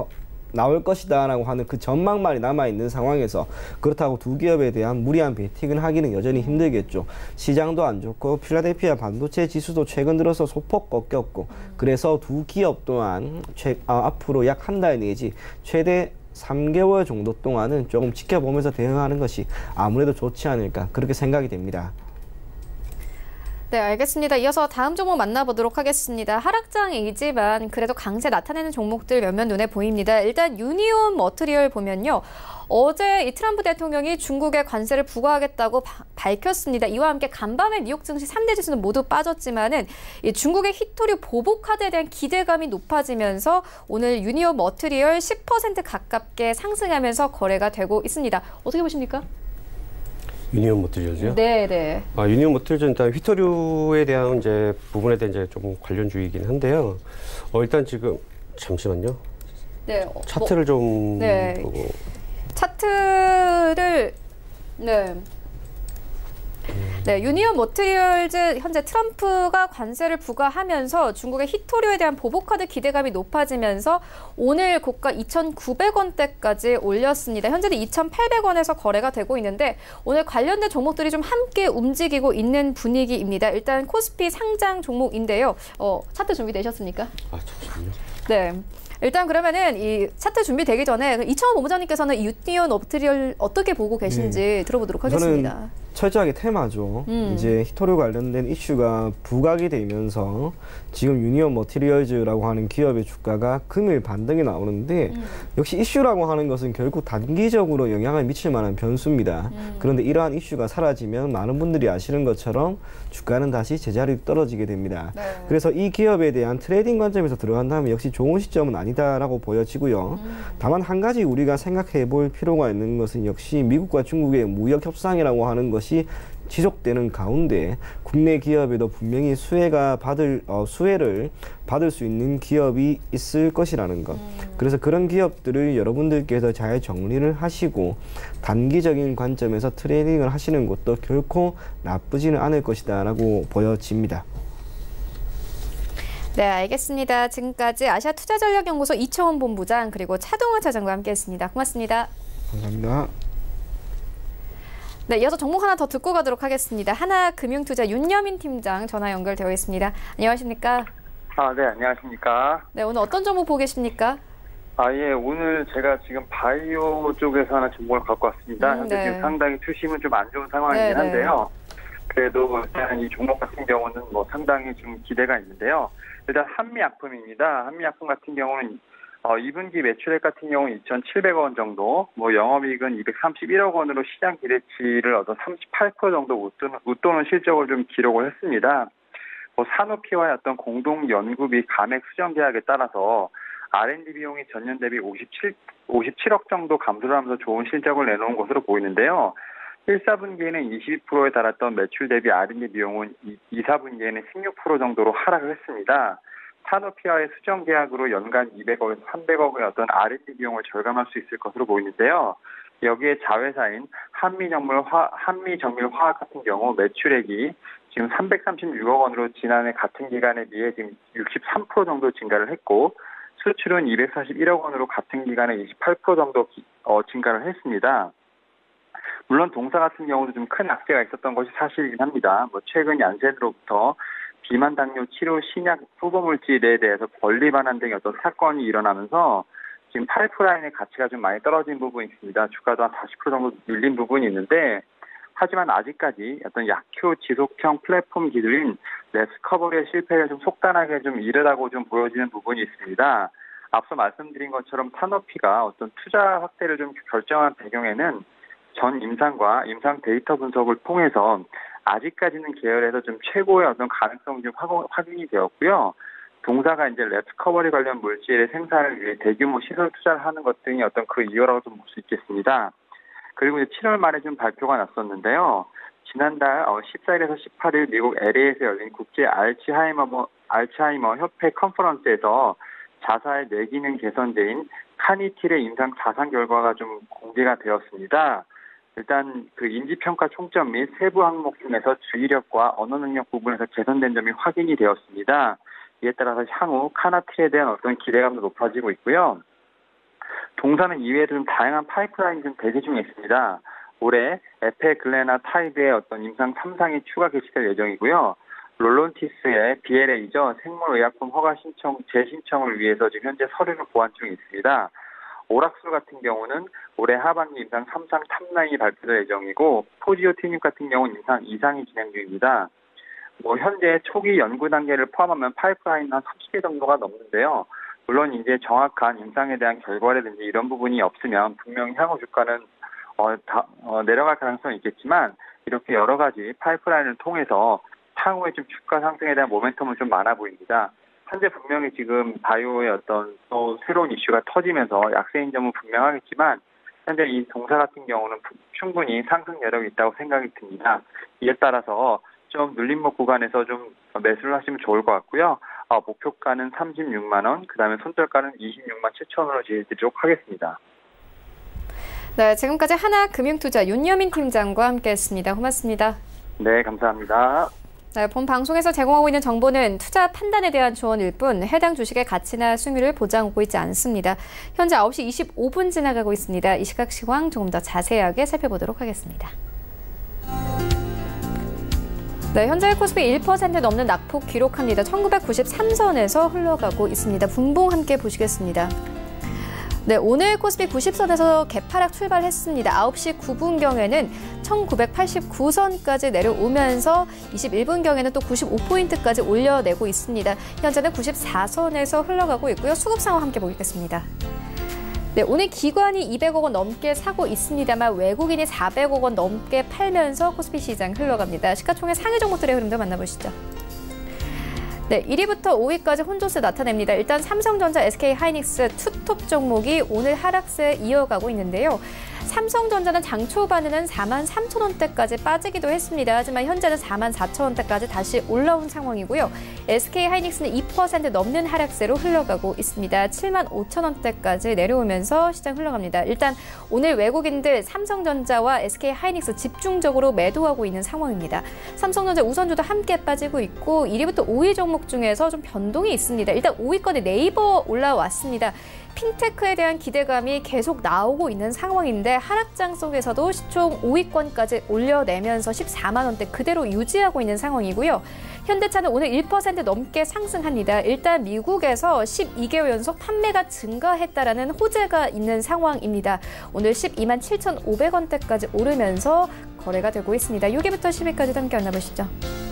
것이다라고 하는 그 전망만이 남아있는 상황에서 그렇다고 두 기업에 대한 무리한 베팅은 하기는 여전히 힘들겠죠. 시장도 안 좋고 필라델피아 반도체 지수도 최근 들어서 소폭 꺾였고 그래서 두 기업 또한 앞으로 약 한 달 내지 최대 3개월 정도 동안은 조금 지켜보면서 대응하는 것이 아무래도 좋지 않을까 그렇게 생각이 됩니다. 네, 알겠습니다. 이어서 다음 종목 만나보도록 하겠습니다. 하락장이지만 그래도 강세 나타내는 종목들 몇몇 눈에 보입니다. 일단 유니온 머티리얼 보면요. 어제 이 트럼프 대통령이 중국에 관세를 부과하겠다고 밝혔습니다. 이와 함께 간밤에 미국 증시 3대 지수는 모두 빠졌지만은 이 중국의 히토류 보복 카드에 대한 기대감이 높아지면서 오늘 유니온 머티리얼 10% 가깝게 상승하면서 거래가 되고 있습니다. 어떻게 보십니까? 유니온 머티리얼즈요? 네. 유니온 머티리얼즈 일단 휘토류에 대한 이제 부분에 대한 이제 좀 관련주의이긴 한데요. 일단 지금 잠시만요. 네. 차트를 좀 보고. 차트를 네, 유니온 머티리얼즈 현재 트럼프가 관세를 부과하면서 중국의 히토류에 대한 보복카드 기대감이 높아지면서 오늘 고가 2,900원대까지 올렸습니다. 현재는 2,800원에서 거래가 되고 있는데 오늘 관련된 종목들이 좀 함께 움직이고 있는 분위기입니다. 일단 코스피 상장 종목인데요. 차트 준비되셨습니까? 잠시만요. 네. 일단 그러면은 이 차트 준비되기 전에 이창호 본부장님께서는 유니온 머티리얼 어떻게 보고 계신지 들어보도록 하겠습니다. 철저하게 테마죠. 이제 히토류 관련된 이슈가 부각이 되면서 지금 유니온 머티리얼즈라고 하는 기업의 주가가 금일 반등이 나오는데 역시 이슈라고 하는 것은 결국 단기적으로 영향을 미칠 만한 변수입니다. 그런데 이러한 이슈가 사라지면 많은 분들이 아시는 것처럼 주가는 다시 제자리로 떨어지게 됩니다. 네. 그래서 이 기업에 대한 트레이딩 관점에서 들어간다면 역시 좋은 시점은 아니다라고 보여지고요. 다만 한 가지 우리가 생각해 볼 필요가 있는 것은 역시 미국과 중국의 무역 협상이라고 하는 것이 지속되는 가운데 국내 기업에도 분명히 수혜를 받을 수 있는 기업이 있을 것이라는 것. 그래서 그런 기업들을 여러분들께서 잘 정리를 하시고 단기적인 관점에서 트레이딩을 하시는 것도 결코 나쁘지는 않을 것이다 라고 보여집니다. 네, 알겠습니다. 지금까지 아시아투자전략연구소 이청원 본부장 그리고 차동원 차장과 함께했습니다. 고맙습니다. 감사합니다. 네, 이어서 종목 하나 더 듣고 가도록 하겠습니다. 하나금융투자 윤여민 팀장 전화 연결되어 있습니다. 안녕하십니까? 네, 안녕하십니까? 네, 오늘 어떤 종목 보고 계십니까? 예, 오늘 제가 지금 바이오 쪽에서 하나 종목을 갖고 왔습니다. 현재 네. 지금 상당히 투심은 좀 안 좋은 상황이긴 한데요. 그래도 일단 이 종목 같은 경우는 뭐 상당히 좀 기대가 있는데요. 일단 한미약품입니다. 한미약품 같은 경우는 2분기 매출액 같은 경우는 2,700억 원 정도, 뭐 영업이익은 231억 원으로 시장 기대치를 얻어 38% 정도 웃도는 실적을 좀 기록을 했습니다. 뭐 산오피와의 어떤 공동 연구비 감액 수정 계약에 따라서 R&D 비용이 전년 대비 57억 정도 감소를 하면서 좋은 실적을 내놓은 것으로 보이는데요. 1, 4분기에는 22%에 달했던 매출 대비 R&D 비용은 2, 4분기에는 16% 정도로 하락을 했습니다. 산오피와의 수정 계약으로 연간 200억에서 300억의 어떤 R&D 비용을 절감할 수 있을 것으로 보이는데요. 여기에 자회사인 한미정밀화학 같은 경우 매출액이 지금 336억 원으로 지난해 같은 기간에 비해 지금 63% 정도 증가를 했고, 수출은 241억 원으로 같은 기간에 28% 정도 증가를 했습니다. 물론 동사 같은 경우도 좀 큰 악재가 있었던 것이 사실이긴 합니다. 뭐 최근 얀센으로부터 비만 당뇨 치료 신약 후보 물질에 대해서 권리 반환 등의 어떤 사건이 일어나면서 지금 파이프라인의 가치가 좀 많이 떨어진 부분이 있습니다. 주가도 한 40% 정도 밀린 부분이 있는데, 하지만 아직까지 어떤 약효 지속형 플랫폼 기술인 레스커버리의 실패를 좀 속단하게 좀 이르다고 좀 보여지는 부분이 있습니다. 앞서 말씀드린 것처럼 산오피가 어떤 투자 확대를 좀 결정한 배경에는 전 임상과 임상 데이터 분석을 통해서 아직까지는 계열에서 좀 최고의 어떤 가능성이 좀 확인이 되었고요. 동사가 이제 레스커버리 관련 물질의 생산을 위해 대규모 시설 투자를 하는 것 등이 어떤 그 이유라고 좀 볼 수 있겠습니다. 그리고 이제 7월 말에 좀 발표가 났었는데요. 지난달 14일에서 18일 미국 LA에서 열린 국제 알츠하이머 협회 컨퍼런스에서 자사의 뇌기능 개선제인 카니틸의 임상 자산 결과가 좀 공개가 되었습니다. 일단 그 인지평가 총점 및 세부 항목 중에서 주의력과 언어 능력 부분에서 개선된 점이 확인이 되었습니다. 이에 따라서 향후 카나틸에 대한 어떤 기대감도 높아지고 있고요. 동사는 이외에도 좀 다양한 파이프라인이 좀 대기 중에 있습니다. 올해 에페글레나 타이드의 어떤 임상 3상이 추가 개시될 예정이고요. 롤론티스의 BLA죠. 생물의약품 허가 재신청을 위해서 지금 현재 서류를 보완 중에 있습니다. 오락술 같은 경우는 올해 하반기 임상 3상 탑라인이 발표될 예정이고, 포지오티닙 같은 경우는 임상 2상이 진행 중입니다. 뭐 현재 초기 연구 단계를 포함하면 파이프라인 한 30개 정도가 넘는데요. 물론 이제 정확한 임상에 대한 결과라든지 이런 부분이 없으면 분명히 향후 주가는 내려갈 가능성이 있겠지만, 이렇게 여러 가지 파이프라인을 통해서 향후에 좀 주가 상승에 대한 모멘텀은 좀 많아 보입니다. 현재 분명히 지금 바이오의 어떤 또 새로운 이슈가 터지면서 약세인 점은 분명하겠지만, 현재 이 동사 같은 경우는 충분히 상승 여력이 있다고 생각이 듭니다. 이에 따라서 좀 눌림목 구간에서 좀 매수를 하시면 좋을 것 같고요. 목표가는 36만 원, 그다음에 손절가는 26만 7천 원으로 제시드리도록 하겠습니다. 네, 지금까지 하나금융투자 윤여민 팀장과 함께했습니다. 고맙습니다. 네, 감사합니다. 네, 본 방송에서 제공하고 있는 정보는 투자 판단에 대한 조언일 뿐 해당 주식의 가치나 수익률을 보장하고 있지 않습니다. 현재 9시 25분 지나가고 있습니다. 이 시각 시황 조금 더 자세하게 살펴보도록 하겠습니다. 네, 현재 코스피 1% 넘는 낙폭 기록합니다. 1993선에서 흘러가고 있습니다. 분봉 함께 보시겠습니다. 네, 오늘 코스피 90선에서 개파락 출발했습니다. 9시 9분경에는 1989선까지 내려오면서 21분경에는 또 95포인트까지 올려내고 있습니다. 현재는 94선에서 흘러가고 있고요. 수급 상황 함께 보겠습니다. 네, 오늘 기관이 200억 원 넘게 사고 있습니다만 외국인이 400억 원 넘게 팔면서 코스피 시장 흘러갑니다. 시가총액 상위 종목들의 흐름도 만나보시죠. 네, 1위부터 5위까지 혼조세 나타냅니다. 일단 삼성전자, SK하이닉스, 투톱 종목이 오늘 하락세 이어가고 있는데요. 삼성전자는 장 초반에는 43,000원대까지 빠지기도 했습니다. 하지만 현재는 44,000원대까지 다시 올라온 상황이고요. SK하이닉스는 2% 넘는 하락세로 흘러가고 있습니다. 75,000원대까지 내려오면서 시장 흘러갑니다. 일단 오늘 외국인들 삼성전자와 SK하이닉스 집중적으로 매도하고 있는 상황입니다. 삼성전자 우선주도 함께 빠지고 있고 1위부터 5위 종목 중에서 좀 변동이 있습니다. 일단 5위권에 네이버 올라왔습니다. 핀테크에 대한 기대감이 계속 나오고 있는 상황인데 하락장 속에서도 시총 5위권까지 올려내면서 14만 원대 그대로 유지하고 있는 상황이고요. 현대차는 오늘 1% 넘게 상승합니다. 일단 미국에서 12개월 연속 판매가 증가했다라는 호재가 있는 상황입니다. 오늘 12만 7,500원대까지 오르면서 거래가 되고 있습니다. 6위부터 10위까지 함께 만나보시죠.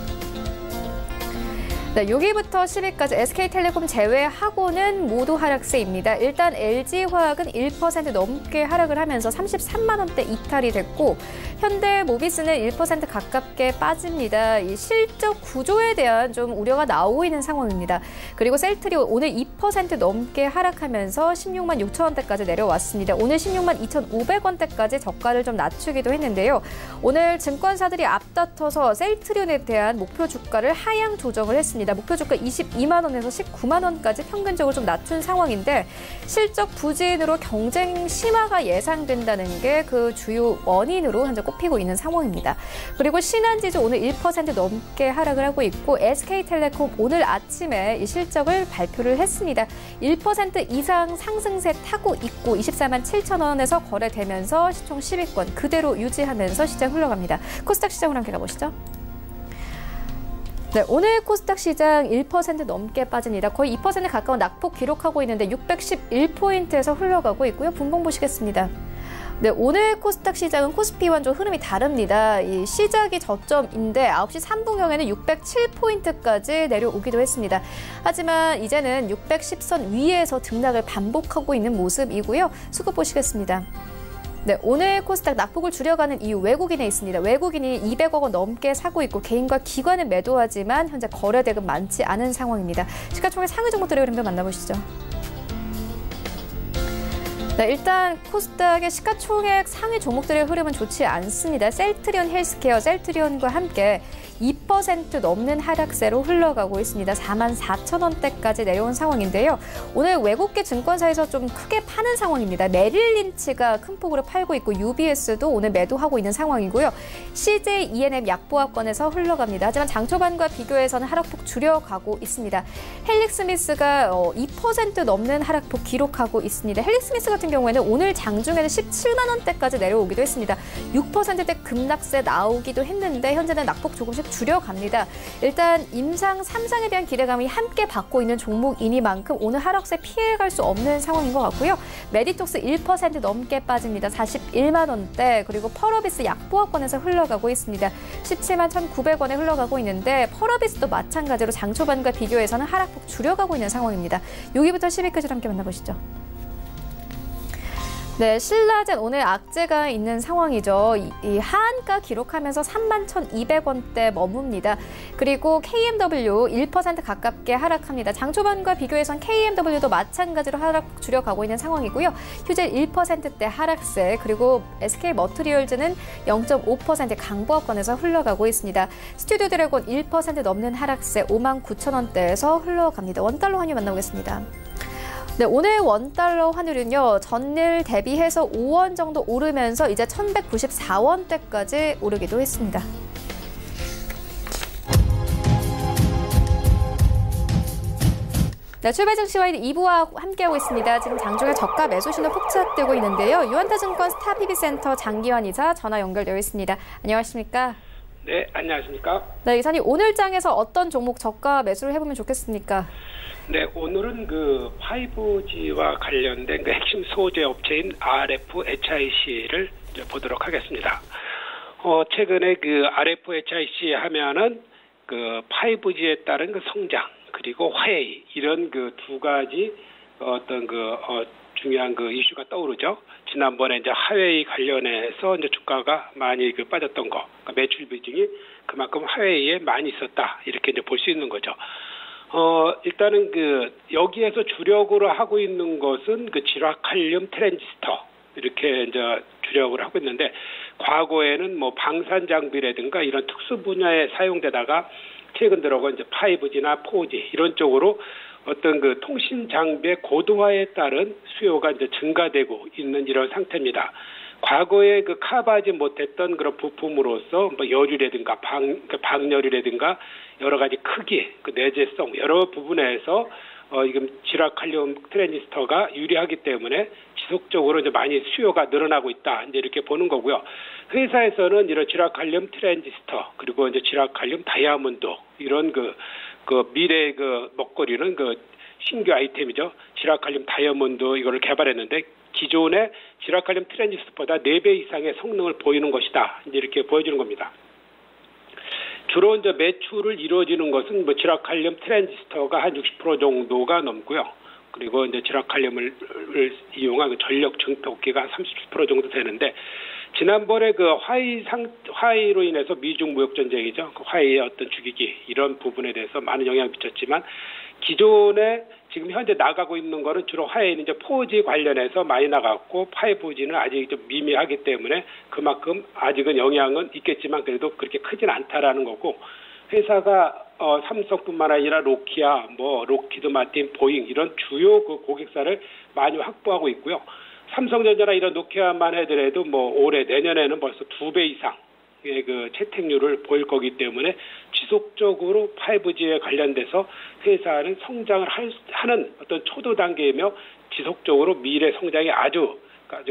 네, 6위부터 10위까지 SK텔레콤 제외하고는 모두 하락세입니다. 일단 LG화학은 1% 넘게 하락을 하면서 33만 원대 이탈이 됐고 현대모비스는 1% 가깝게 빠집니다. 이 실적 구조에 대한 좀 우려가 나오고 있는 상황입니다. 그리고 셀트리온 오늘 2% 넘게 하락하면서 16만 6천 원대까지 내려왔습니다. 오늘 16만 2,500원대까지 저가를 좀 낮추기도 했는데요. 오늘 증권사들이 앞다퉈서 셀트리온에 대한 목표 주가를 하향 조정을 했습니다. 목표 주가 22만 원에서 19만 원까지 평균적으로 좀 낮춘 상황인데 실적 부진으로 경쟁 심화가 예상된다는 게 그 주요 원인으로 현재 꼽히고 있는 상황입니다. 그리고 신한지주 오늘 1% 넘게 하락을 하고 있고 SK텔레콤 오늘 아침에 이 실적을 발표를 했습니다. 1% 이상 상승세 타고 있고 24만 7천 원에서 거래되면서 시총 10위권 그대로 유지하면서 시장 흘러갑니다. 코스닥 시장으로 함께 가보시죠. 네, 오늘 코스닥 시장 1% 넘게 빠집니다. 거의 2% 가까운 낙폭 기록하고 있는데 611포인트에서 흘러가고 있고요. 분봉 보시겠습니다. 네, 오늘 코스닥 시장은 코스피와는 좀 흐름이 다릅니다. 이 시작이 저점인데 9시 3분경에는 607포인트까지 내려오기도 했습니다. 하지만 이제는 610선 위에서 등락을 반복하고 있는 모습이고요. 수급 보시겠습니다. 네, 오늘 코스닥 낙폭을 줄여가는 이유 외국인에 있습니다. 외국인이 200억 원 넘게 사고 있고 개인과 기관은 매도하지만 현재 거래대금 많지 않은 상황입니다. 시가총액 상위 종목들의 흐름도 만나보시죠. 네, 일단 코스닥의 시가총액 상위 종목들의 흐름은 좋지 않습니다. 셀트리온 헬스케어, 셀트리온과 함께 2% 넘는 하락세로 흘러가고 있습니다. 4만 4천 원대까지 내려온 상황인데요. 오늘 외국계 증권사에서 좀 크게 파는 상황입니다. 메릴 린치가 큰 폭으로 팔고 있고 UBS도 오늘 매도하고 있는 상황이고요. CJ E&M 약보합권에서 흘러갑니다. 하지만 장초반과 비교해서는 하락폭 줄여가고 있습니다. 헬릭스미스가 2% 넘는 하락폭 기록하고 있습니다. 헬릭스미스 같은 경우에는 오늘 장중에는 17만 원대까지 내려오기도 했습니다. 6%대 급락세 나오기도 했는데 현재는 낙폭 조금씩 줄여갑니다. 일단 임상 3상에 대한 기대감이 함께 받고 있는 종목이니만큼 오늘 하락세 피해갈 수 없는 상황인 것 같고요. 메디톡스 1% 넘게 빠집니다. 41만 원대. 그리고 펄어비스 약보합권에서 흘러가고 있습니다. 17만 1,900원에 흘러가고 있는데 펄어비스도 마찬가지로 장초반과 비교해서는 하락폭 줄여가고 있는 상황입니다. 6위부터 10위까지 함께 만나보시죠. 네, 신라젠 오늘 악재가 있는 상황이죠. 이 하한가 기록하면서 31,200원대 머뭅니다. 그리고 KMW 1% 가깝게 하락합니다. 장초반과 비교해선 KMW도 마찬가지로 하락 줄여가고 있는 상황이고요. 휴젤 1%대 하락세, 그리고 SK머트리얼즈는 0.5% 강보합권에서 흘러가고 있습니다. 스튜디오 드래곤 1% 넘는 하락세 5만 9천 원대에서 흘러갑니다. 원달러 환율 만나보겠습니다. 네, 오늘 원달러 환율은요, 전일 대비해서 5원 정도 오르면서 이제 1,194원대까지 오르기도 했습니다. 네, 출발 증시와의 2부와 함께하고 있습니다. 지금 장중에 저가 매수 신호 폭착되고 있는데요. 유한타증권 스타PB센터 장기환 이사 전화 연결되어 있습니다. 안녕하십니까? 네, 안녕하십니까? 네, 이사님 오늘 장에서 어떤 종목 저가 매수를 해보면 좋겠습니까? 네, 오늘은 그 5G와 관련된 그 핵심 소재 업체인 RFHIC를 이제 보도록 하겠습니다. 최근에 그 RFHIC 하면은 그 5G에 따른 그 성장 그리고 화웨이 이런 그 두 가지 어떤 그 중요한 그 이슈가 떠오르죠. 지난번에 이제 화웨이 관련해서 이제 주가가 많이 그 빠졌던 거, 그러니까 매출 비중이 그만큼 화웨이에 많이 있었다 이렇게 이제 볼 수 있는 거죠. 일단은 그 여기에서 주력으로 하고 있는 것은 그 질화칼륨 트랜지스터 이렇게 이제 주력을 하고 있는데 과거에는 뭐 방산 장비라든가 이런 특수 분야에 사용되다가 최근 들어가 이제 5G나 4G 이런 쪽으로 어떤 그 통신 장비의 고도화에 따른 수요가 이제 증가되고 있는 이런 상태입니다. 과거에 그 커버하지 못했던 그런 부품으로서 뭐 열이라든가 방열이라든가 여러 가지 크기, 그 내재성 여러 부분에서 지금 지락칼륨 트랜지스터가 유리하기 때문에 지속적으로 이제 많이 수요가 늘어나고 있다. 이제 이렇게 보는 거고요. 회사에서는 이런 지락칼륨 트랜지스터 그리고 이제 지락칼륨 다이아몬드 이런 그 미래의 그 먹거리는 그 신규 아이템이죠. 지락칼륨 다이아몬드 이거를 개발했는데 기존의 지락칼륨 트랜지스터보다 4배 이상의 성능을 보이는 것이다. 이제 이렇게 보여주는 겁니다. 주로 이제 매출을 이루어지는 것은 뭐 지락칼륨 트랜지스터가 한 60% 정도가 넘고요. 그리고 이제 지락칼륨을 이용한 그 전력 증폭기가 한 30% 정도 되는데 지난번에 그 화이로 인해서 미중 무역 전쟁이죠. 그 화이의 어떤 죽이기 이런 부분에 대해서 많은 영향을 미쳤지만 기존에 지금 현재 나가고 있는 거는 주로 화해는 이제 4G 관련해서 많이 나갔고 5G는 아직 좀 미미하기 때문에 그만큼 아직은 영향은 있겠지만 그래도 그렇게 크진 않다라는 거고 회사가 삼성뿐만 아니라 노키아, 뭐 록히드 마틴, 보잉 이런 주요 그 고객사를 많이 확보하고 있고요. 삼성전자나 이런 노키아만 하더라도 뭐 올해 내년에는 벌써 2배 이상의 그 채택률을 보일 거기 때문에 지속적으로 5G에 관련돼서 회사는 성장을 하는 어떤 초도 단계이며 지속적으로 미래 성장이 아주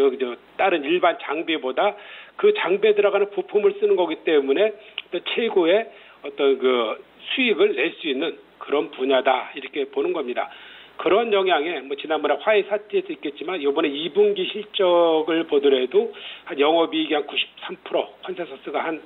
다른 일반 장비보다 그 장비에 들어가는 부품을 쓰는 거기 때문에 어떤 최고의 어떤 그 수익을 낼 수 있는 그런 분야다 이렇게 보는 겁니다. 그런 영향에 뭐 지난번에 화해 사태도 있겠지만 이번에 2분기 실적을 보더라도 한 영업이익이 한 93% 컨센서스가 한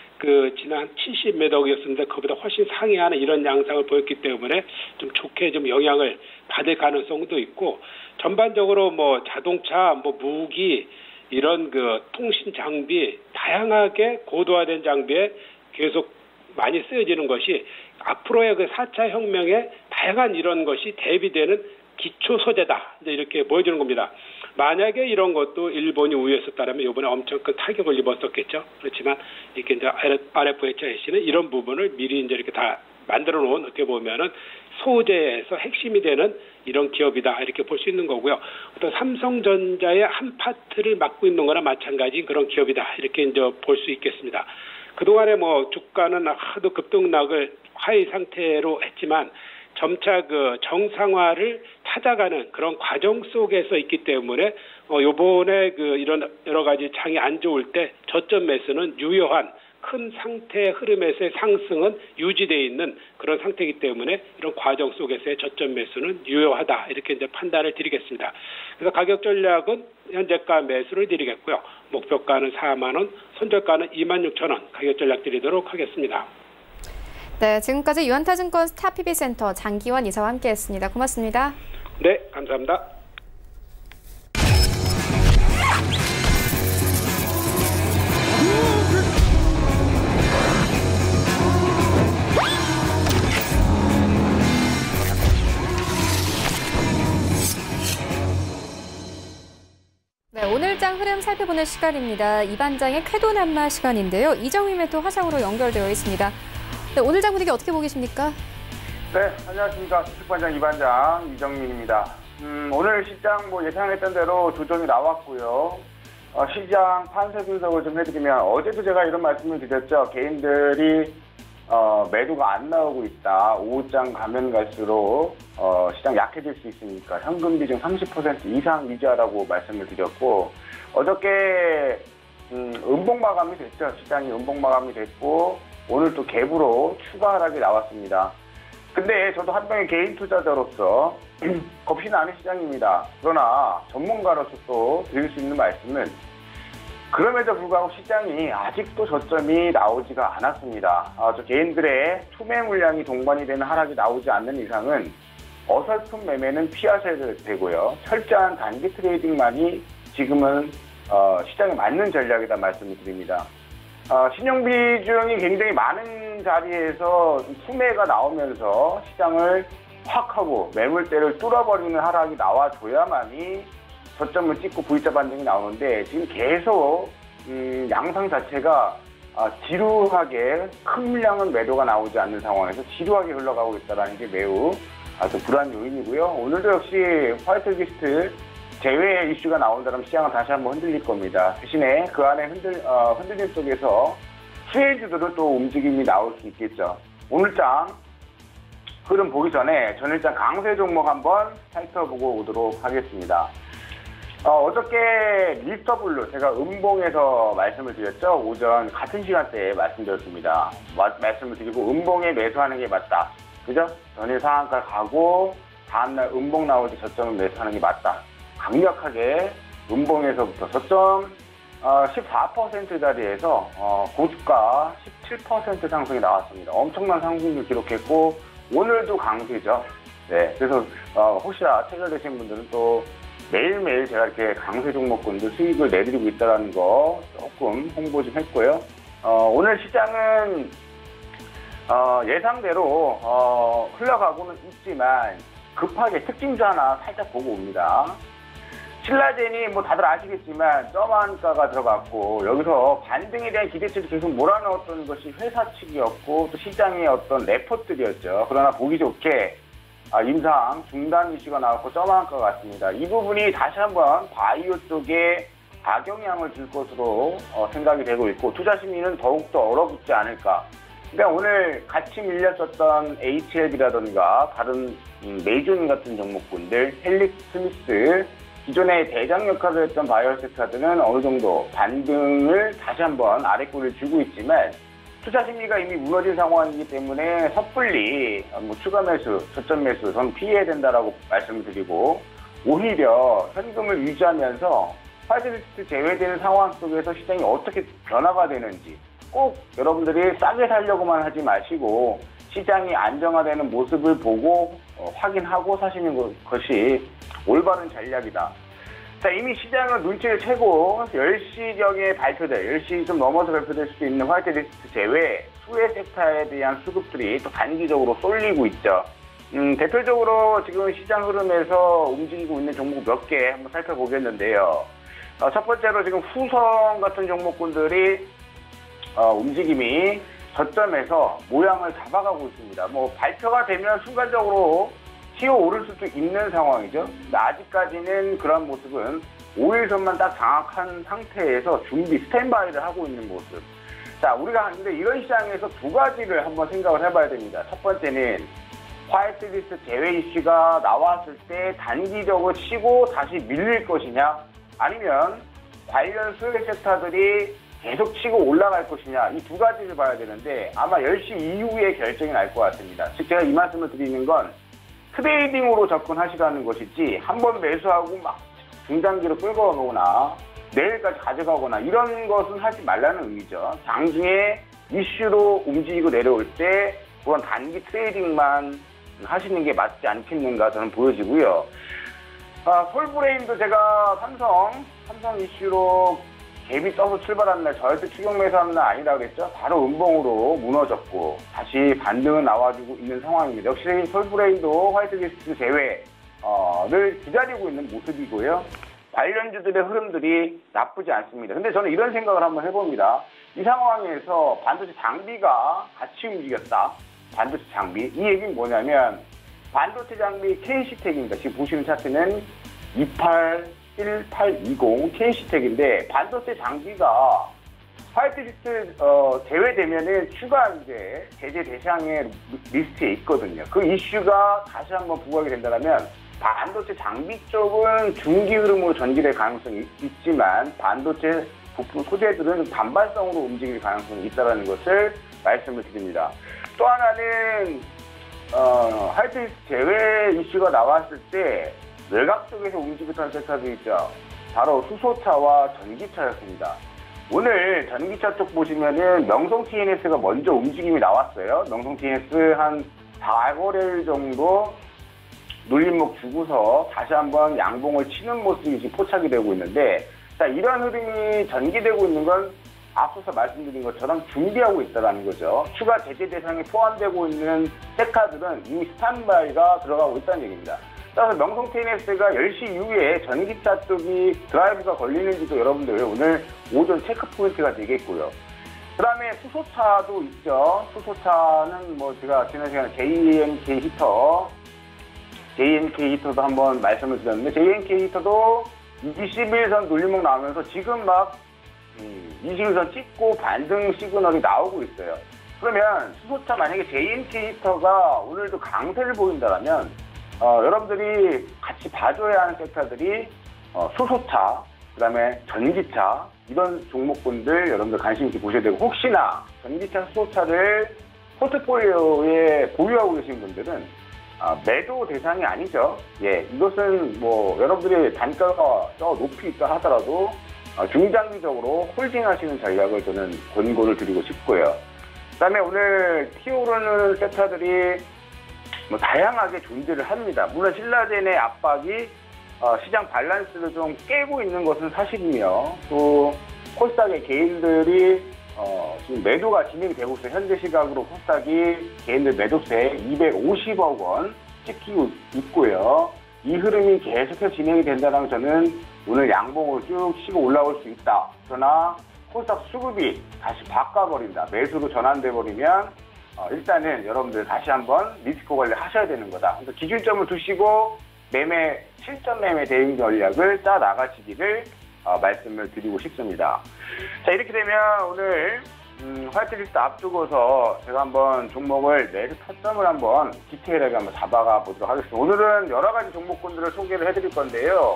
지난 70몇 억이었는데 그보다 훨씬 상회하는 이런 양상을 보였기 때문에 좀 좋게 좀 영향을 받을 가능성도 있고 전반적으로 뭐 자동차, 뭐 무기 이런 그 통신 장비 다양하게 고도화된 장비에 계속 많이 쓰여지는 것이 앞으로의 그 4차 혁명에 다양한 이런 것이 대비되는 기초 소재다. 이제 이렇게 보여주는 겁니다. 만약에 이런 것도 일본이 우위했었다면 이번에 엄청 큰 타격을 입었었겠죠. 그렇지만 이렇게 이제 RFHIC는 이런 부분을 미리 이제 이렇게 다 만들어 놓은 어떻게 보면은 소재에서 핵심이 되는 이런 기업이다. 이렇게 볼 수 있는 거고요. 어떤 삼성전자의 한 파트를 맡고 있는 거나 마찬가지인 그런 기업이다. 이렇게 이제 볼 수 있겠습니다. 그동안에 뭐 주가는 하도 급등락을 하위 상태로 했지만 점차 그 정상화를 찾아가는 그런 과정 속에서 있기 때문에 요번에 그 이런 여러 가지 장이 안 좋을 때 저점 매수는 유효한 큰 상태 흐름에서의 상승은 유지되어 있는 그런 상태이기 때문에 이런 과정 속에서의 저점 매수는 유효하다 이렇게 이제 판단을 드리겠습니다. 그래서 가격 전략은 현재가 매수를 드리겠고요. 목표가는 4만 원, 손절가는 26,000원 가격 전략 드리도록 하겠습니다. 네, 지금까지 유한타증권 스타PB센터 장기환 이사와 함께했습니다. 고맙습니다. 네, 감사합니다. 네, 오늘 장 흐름 살펴보는 시간입니다. 이반장의 쾌도난마 시간인데요. 이정휘 매토 화상으로 연결되어 있습니다. 네, 오늘 장 분위기 어떻게 보고 계십니까? 네, 안녕하십니까. 수축반장 이반장 이정민입니다. 오늘 시장 뭐 예상했던 대로 조정이 나왔고요. 시장 판세 분석을 좀 해드리면 어제도 제가 이런 말씀을 드렸죠. 개인들이 매도가 안 나오고 있다. 오후장 가면 갈수록 시장 약해질 수 있으니까 현금 비중 30% 이상 유지하라고 말씀을 드렸고 어저께 음봉 마감이 됐죠. 시장이 음봉 마감이 됐고 오늘 또 갭으로 추가 하락이 나왔습니다. 근데 저도 한 명의 개인 투자자로서 겁이 나는 시장입니다. 그러나 전문가로서 또 드릴 수 있는 말씀은 그럼에도 불구하고 시장이 아직도 저점이 나오지가 않았습니다. 저 개인들의 투매 물량이 동반이 되는 하락이 나오지 않는 이상은 어설픈 매매는 피하셔야 되고요. 철저한 단기 트레이딩만이 지금은 시장에 맞는 전략이다 말씀을 드립니다. 신용 비중이 굉장히 많은 자리에서 투매가 나오면서 시장을 확 하고 매물대를 뚫어버리는 하락이 나와줘야만이 저점을 찍고 V자 반등이 나오는데 지금 계속 양상 자체가 지루하게 큰 물량은 매도가 나오지 않는 상황에서 지루하게 흘러가고 있다는 게 매우 아주 불안 요인이고요. 오늘도 역시 화이트리스트 제외 이슈가 나온다면 시장은 다시 한번 흔들릴 겁니다. 대신에 그 안에 흔들림 속에서 수혜주들은 또 움직임이 나올 수 있겠죠. 오늘장 흐름 보기 전에 전일장 강세 종목 한번 살펴보고 오도록 하겠습니다. 어저께 미스터블루 제가 음봉에서 말씀을 드렸죠. 오전 같은 시간대에 말씀드렸습니다. 말씀을 드리고 음봉에 매수하는 게 맞다. 그죠? 전일 상한가 가고 다음날 음봉 나올 때 저점을 매수하는 게 맞다. 강력하게 음봉에서부터 저점 14% 자리에서 고주가 17% 상승이 나왔습니다. 엄청난 상승을 기록했고 오늘도 강세죠. 네, 그래서 혹시나 체결되신 분들은 또 매일매일 제가 이렇게 강세 종목군들 수익을 내드리고 있다는 거 조금 홍보 좀 했고요. 오늘 시장은 예상대로 흘러가고는 있지만 급하게 특징주 하나 살짝 보고 옵니다. 신라젠이 뭐 다들 아시겠지만 점한가가 들어갔고 여기서 반등에 대한 기대치를 계속 몰아넣었던 것이 회사 측이었고 또 시장의 어떤 레포트들이었죠. 그러나 보기 좋게 임상 중단 이슈가 나왔고 점한가 같습니다. 이 부분이 다시 한번 바이오 쪽에 악영향을 줄 것으로 생각이 되고 있고 투자 심리는 더욱더 얼어붙지 않을까. 그러니까 오늘 같이 밀렸었던 HLB라든가 다른 메이존 같은 종목군들 헬릭 스미스 기존의 대장 역할을 했던 바이오 섹터들은 어느 정도 반등을 다시 한번 아래꼬리를 주고 있지만 투자 심리가 이미 무너진 상황이기 때문에 섣불리 추가 매수, 저점 매수 저는 피해야 된다라고 말씀을 드리고 오히려 현금을 유지하면서 화이트리스트 제외되는 상황 속에서 시장이 어떻게 변화가 되는지 꼭 여러분들이 싸게 살려고만 하지 마시고 시장이 안정화되는 모습을 보고 확인하고 사시는 것이 올바른 전략이다. 자, 이미 시장은 눈치를 채고 10시경에 발표될, 10시 좀 넘어서 발표될 수도 있는 화이트리스트 제외 수혜 섹터에 대한 수급들이 또 단기적으로 쏠리고 있죠. 대표적으로 지금 시장 흐름에서 움직이고 있는 종목 몇 개 한번 살펴보겠는데요. 첫 번째로 지금 후성 같은 종목군들이 움직임이 저점에서 모양을 잡아가고 있습니다. 뭐 발표가 되면 순간적으로 튀어오를 수도 있는 상황이죠. 근데 아직까지는 그런 모습은 5일선만 딱 장악한 상태에서 준비, 스탠바이를 하고 있는 모습. 자, 우리가 근데 이런 시장에서 두 가지를 한번 생각을 해봐야 됩니다. 첫 번째는 화이트리스트 제외 이슈가 나왔을 때 단기적으로 치고 다시 밀릴 것이냐, 아니면 관련 수혜 섹터들이 계속 치고 올라갈 것이냐, 이 두 가지를 봐야 되는데 아마 10시 이후에 결정이 날 것 같습니다. 즉 제가 이 말씀을 드리는 건 트레이딩으로 접근하시라는 것이지 한번 매수하고 막 중장기로 끌고 가거나 내일까지 가져가거나 이런 것은 하지 말라는 의미죠. 장중에 이슈로 움직이고 내려올 때 그건 단기 트레이딩만 하시는 게 맞지 않겠는가 저는 보여지고요. 솔브레인도 제가 삼성 이슈로 갭이 떠서 출발한 날 절대 추격 매수하는 날 아니라고 그랬죠. 바로 음봉으로 무너졌고 다시 반등은 나와주고 있는 상황입니다. 역시 솔브레인도 화이트리스트 제외를 기다리고 있는 모습이고요. 관련주들의 흐름들이 나쁘지 않습니다. 근데 저는 이런 생각을 한번 해봅니다. 이 상황에서 반도체 장비가 같이 움직였다. 반도체 장비. 이 얘기는 뭐냐면 반도체 장비 KC텍입니다. 지금 보시는 차트는 1820 KC텍인데 반도체 장비가 화이트리스트 제외되면은 추가 이제 제재 대상의 리스트에 있거든요. 그 이슈가 다시 한번 부각이 된다면 반도체 장비 쪽은 중기 흐름으로 전개될 가능성이 있지만 반도체 부품 소재들은 단발성으로 움직일 가능성이 있다는 것을 말씀을 드립니다. 또 하나는 화이트리스트 제외 이슈가 나왔을 때 외곽 쪽에서 움직였던 섹터도 있죠. 바로 수소차와 전기차였습니다. 오늘 전기차 쪽 보시면은 명성 TNS가 먼저 움직임이 나왔어요. 명성 TNS 한 4거래일 정도 눌림목 주고서 다시 한번 양봉을 치는 모습이 지금 포착이 되고 있는데, 자, 이런 흐름이 전개되고 있는 건 앞서서 말씀드린 것처럼 준비하고 있다는 거죠. 추가 제재 대상에 포함되고 있는 섹터들은 이미 스탠바이가 들어가고 있다는 얘기입니다. 따라서 명성 TNS가 10시 이후에 전기차 쪽이 드라이브가 걸리는지도 여러분들 오늘 오전 체크 포인트가 되겠고요. 그 다음에 수소차도 있죠. 수소차는 뭐 제가 지난 시간에 JNK 히터도 한번 말씀을 드렸는데, JNK 히터도 21선 눌림목 나오면서 지금 막 21선 찍고 반등 시그널이 나오고 있어요. 그러면 수소차 만약에 JNK 히터가 오늘도 강세를 보인다면 여러분들이 같이 봐줘야 하는 섹터들이 수소차, 그 다음에 전기차, 이런 종목군들 여러분들 관심 있게 보셔야 되고, 혹시나 전기차, 수소차를 포트폴리오에 보유하고 계신 분들은 매도 대상이 아니죠. 예, 이것은 뭐 여러분들이 단가가 높이 있다 하더라도 중장기적으로 홀딩하시는 전략을 저는 권고를 드리고 싶고요. 그다음에 오늘 튀어오르는 섹터들이 뭐 다양하게 존재를 합니다. 물론 신라젠의 압박이 시장 밸런스를 좀 깨고 있는 것은 사실이며, 또 코스닥의 개인들이 지금 매도가 진행이 되고 있어요. 현재 시각으로 코스닥이 개인들 매도세 250억 원 찍히고 있고요. 이 흐름이 계속해서 진행이 된다면 저는 오늘 양봉을 쭉 치고 올라올 수 있다. 그러나 코스닥 수급이 다시 바꿔버린다, 매수로 전환돼 버리면 일단은 여러분들 다시 한번 리스크 관리 하셔야 되는 거다. 그래서 기준점을 두시고 매매, 실전 매매 대응 전략을 짜 나가시기를 말씀을 드리고 싶습니다. 자, 이렇게 되면 오늘 화이트리스트 앞두고서 제가 한번 종목을 매수 타점을 한번 디테일하게 한번 잡아가 보도록 하겠습니다. 오늘은 여러 가지 종목군들을 소개를 해드릴 건데요.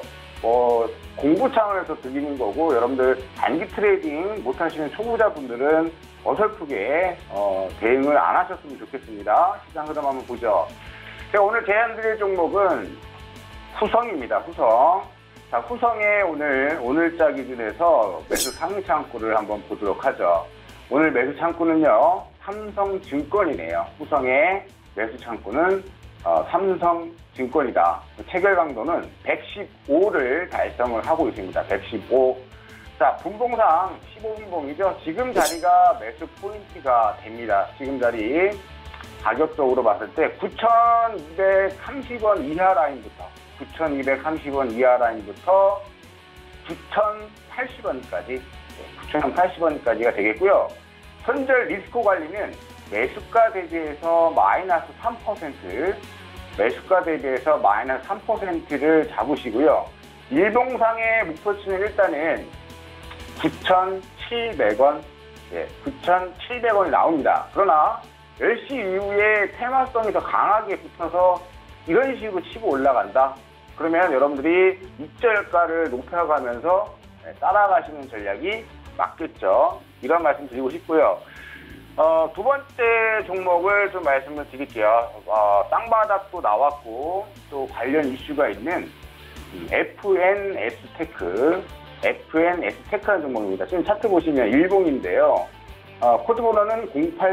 공부 차원에서 드리는 거고, 여러분들 단기 트레이딩 못하시는 초보자분들은 어설프게 대응을 안 하셨으면 좋겠습니다. 시장 흐름 한번 보죠. 제가 오늘 제안드릴 종목은 후성입니다. 후성. 자, 후성의 오늘자 기준에서 매수 상위 창구를 한번 보도록 하죠. 오늘 매수 창구는요, 삼성증권이네요. 후성의 매수 창구는 삼성증권이다. 체결 강도는 115를 달성을 하고 있습니다. 115. 자, 분봉상 15분봉이죠. 지금 자리가 매수 포인트가 됩니다. 지금 자리 가격적으로 봤을 때 9,230원 이하 라인부터 9,230원 이하 라인부터 9,080원까지 9,080원까지가 되겠고요. 손절 리스크 관리는 매수가 대비해서 마이너스 3%, 매수가 대비해서 마이너스 3%를 잡으시고요. 일봉상의 목표치는 일단은 9,700원, 9,700원이 나옵니다. 그러나 10시 이후에 테마성이 더 강하게 붙어서 이런 식으로 치고 올라간다. 그러면 여러분들이 익절가를 높여가면서 따라가시는 전략이 맞겠죠. 이런 말씀 드리고 싶고요. 두 번째 종목을 좀 말씀을 드릴게요. 땅바닥도 나왔고 또 관련 이슈가 있는 FNS테크라는 종목입니다. 지금 차트 보시면 일봉인데요. 코드 번호는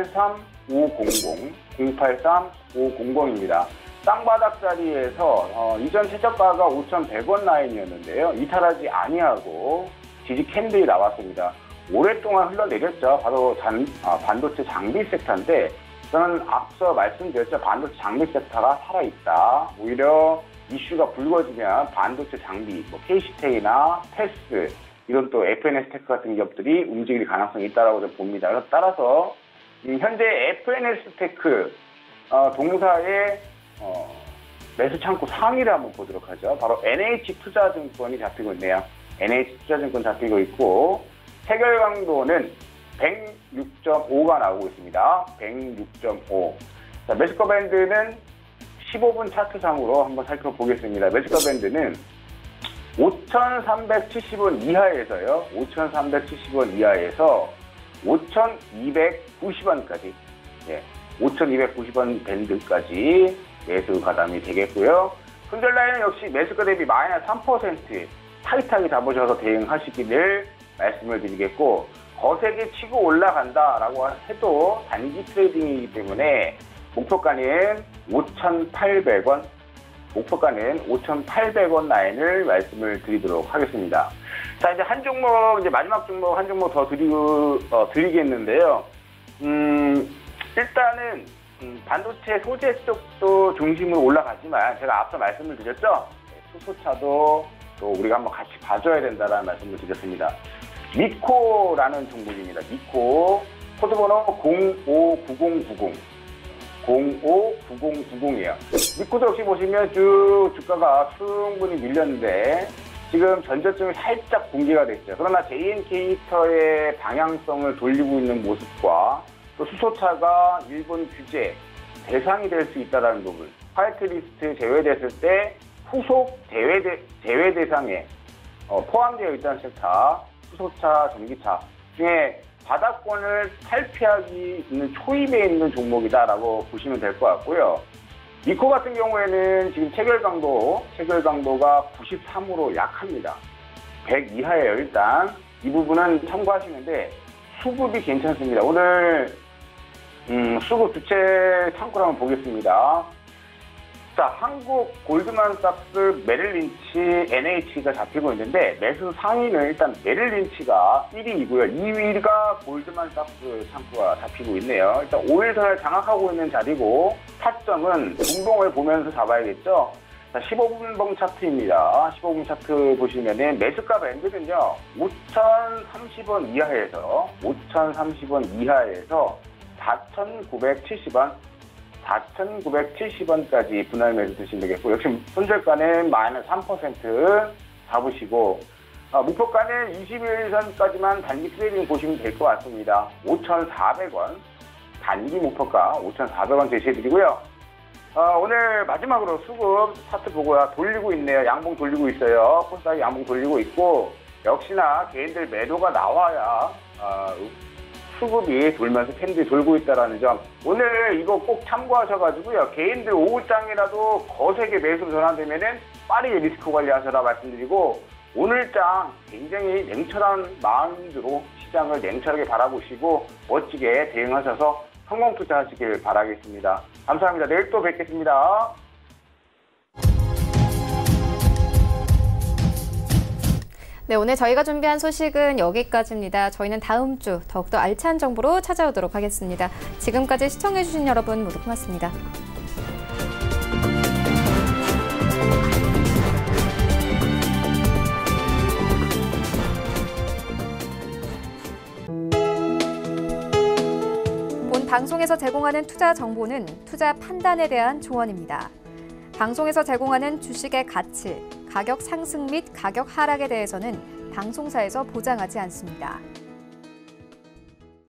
083500입니다. 땅바닥 자리에서 이전 최저가가 5,100원 라인이었는데요. 이탈하지 아니하고 지지 캔들이 나왔습니다. 오랫동안 흘러내렸죠. 바로 반도체 장비 섹터인데, 저는 앞서 말씀드렸죠. 반도체 장비 섹터가 살아있다. 오히려 이슈가 불거지면 반도체 장비, KC테이나 테스, 이런 또 FNS테크 같은 기업들이 움직일 가능성이 있다고 봅니다. 그래서 따라서 현재 FNS테크 동사의 매수 창구 상위를 한번 보도록 하죠. 바로 NH투자증권이 잡히고 있네요. NH투자증권 잡히고 있고, 체결 강도는 106.5가 나오고 있습니다. 106.5. 자, 매수가 밴드는 15분 차트상으로 한번 살펴보겠습니다. 매수가 밴드는 5,370원 이하에서요. 5,370원 이하에서 5,290원까지. 5,290원 밴드까지 매수 가담이 되겠고요. 손절 라인은 역시 매수가 대비 마이너스 3% 타이트하게 잡으셔서 대응하시기를 말씀을 드리겠고, 거세게 치고 올라간다라고 해도 단기 트레이딩이기 때문에 목표가는 5,800원, 목표가는 5,800원 라인을 말씀을 드리도록 하겠습니다. 자, 이제 한 종목, 이제 마지막 종목 한 종목 더 드리겠는데요. 일단은 반도체 소재 쪽도 중심으로 올라가지만 제가 앞서 말씀을 드렸죠. 수소차도 또 우리가 한번 같이 봐줘야 된다라는 말씀을 드렸습니다. 미코라는 종목입니다. 미코 코드번호 059090 059090이에요. 미코도 역시 보시면 쭉 주가가 충분히 밀렸는데 지금 전저점이 살짝 붕괴가 됐죠. 그러나 JNK터의 방향성을 돌리고 있는 모습과 또 수소차가 일본 규제 대상이 될 수 있다는 부분, 화이트리스트 제외됐을 때 후속 제외 대상에 포함되어 있다는 섹터, 수소차, 전기차 중에 바닥권을 탈피하기 있는 초입에 있는 종목이다라고 보시면 될 것 같고요. 미코 같은 경우에는 지금 체결 강도가 93으로 약합니다. 100 이하예요. 일단 이 부분은 참고하시는데 수급이 괜찮습니다. 오늘 수급 주체 창구를 한번 보겠습니다. 자, 한국 골드만삭스, 메릴린치, NH가 잡히고 있는데 매수 상위는 일단 메릴린치가 1위이고요. 2위가 골드만삭스 창구가 잡히고 있네요. 일단 5일선을 장악하고 있는 자리고 타점은 분봉을 보면서 잡아야겠죠. 자, 15분봉 차트입니다. 15분 차트 보시면은 매수가 밴드는요 5,030원 이하에서 4,970원 4,970원까지 분할 매수 드시면 되겠고, 역시 손절가는 마이너스 3% 잡으시고, 목표가는 21선까지만 단기 트레이딩 보시면 될 것 같습니다. 5,400원 단기 목표가 5,400원 제시해드리고요. 오늘 마지막으로 수급 차트 보고요. 돌리고 있네요. 양봉 돌리고 있어요. 코스닥이 양봉 돌리고 있고, 역시나 개인들 매도가 나와야 수급이 돌면서 캔들이 돌고 있다는 점, 오늘 이거 꼭 참고하셔가지고요. 개인들 오후장이라도 거세게 매수로 전환되면은 빠르게 리스크 관리하셔라 말씀드리고, 오늘장 굉장히 냉철한 마인드로 시장을 냉철하게 바라보시고 멋지게 대응하셔서 성공 투자하시길 바라겠습니다. 감사합니다. 내일 또 뵙겠습니다. 네, 오늘 저희가 준비한 소식은 여기까지입니다. 저희는 다음 주 더욱더 알찬 정보로 찾아오도록 하겠습니다. 지금까지 시청해주신 여러분 모두 고맙습니다. 본 방송에서 제공하는 투자 정보는 투자 판단에 대한 조언입니다. 방송에서 제공하는 주식의 가치, 가격 상승 및 가격 하락에 대해서는 방송사에서 보장하지 않습니다.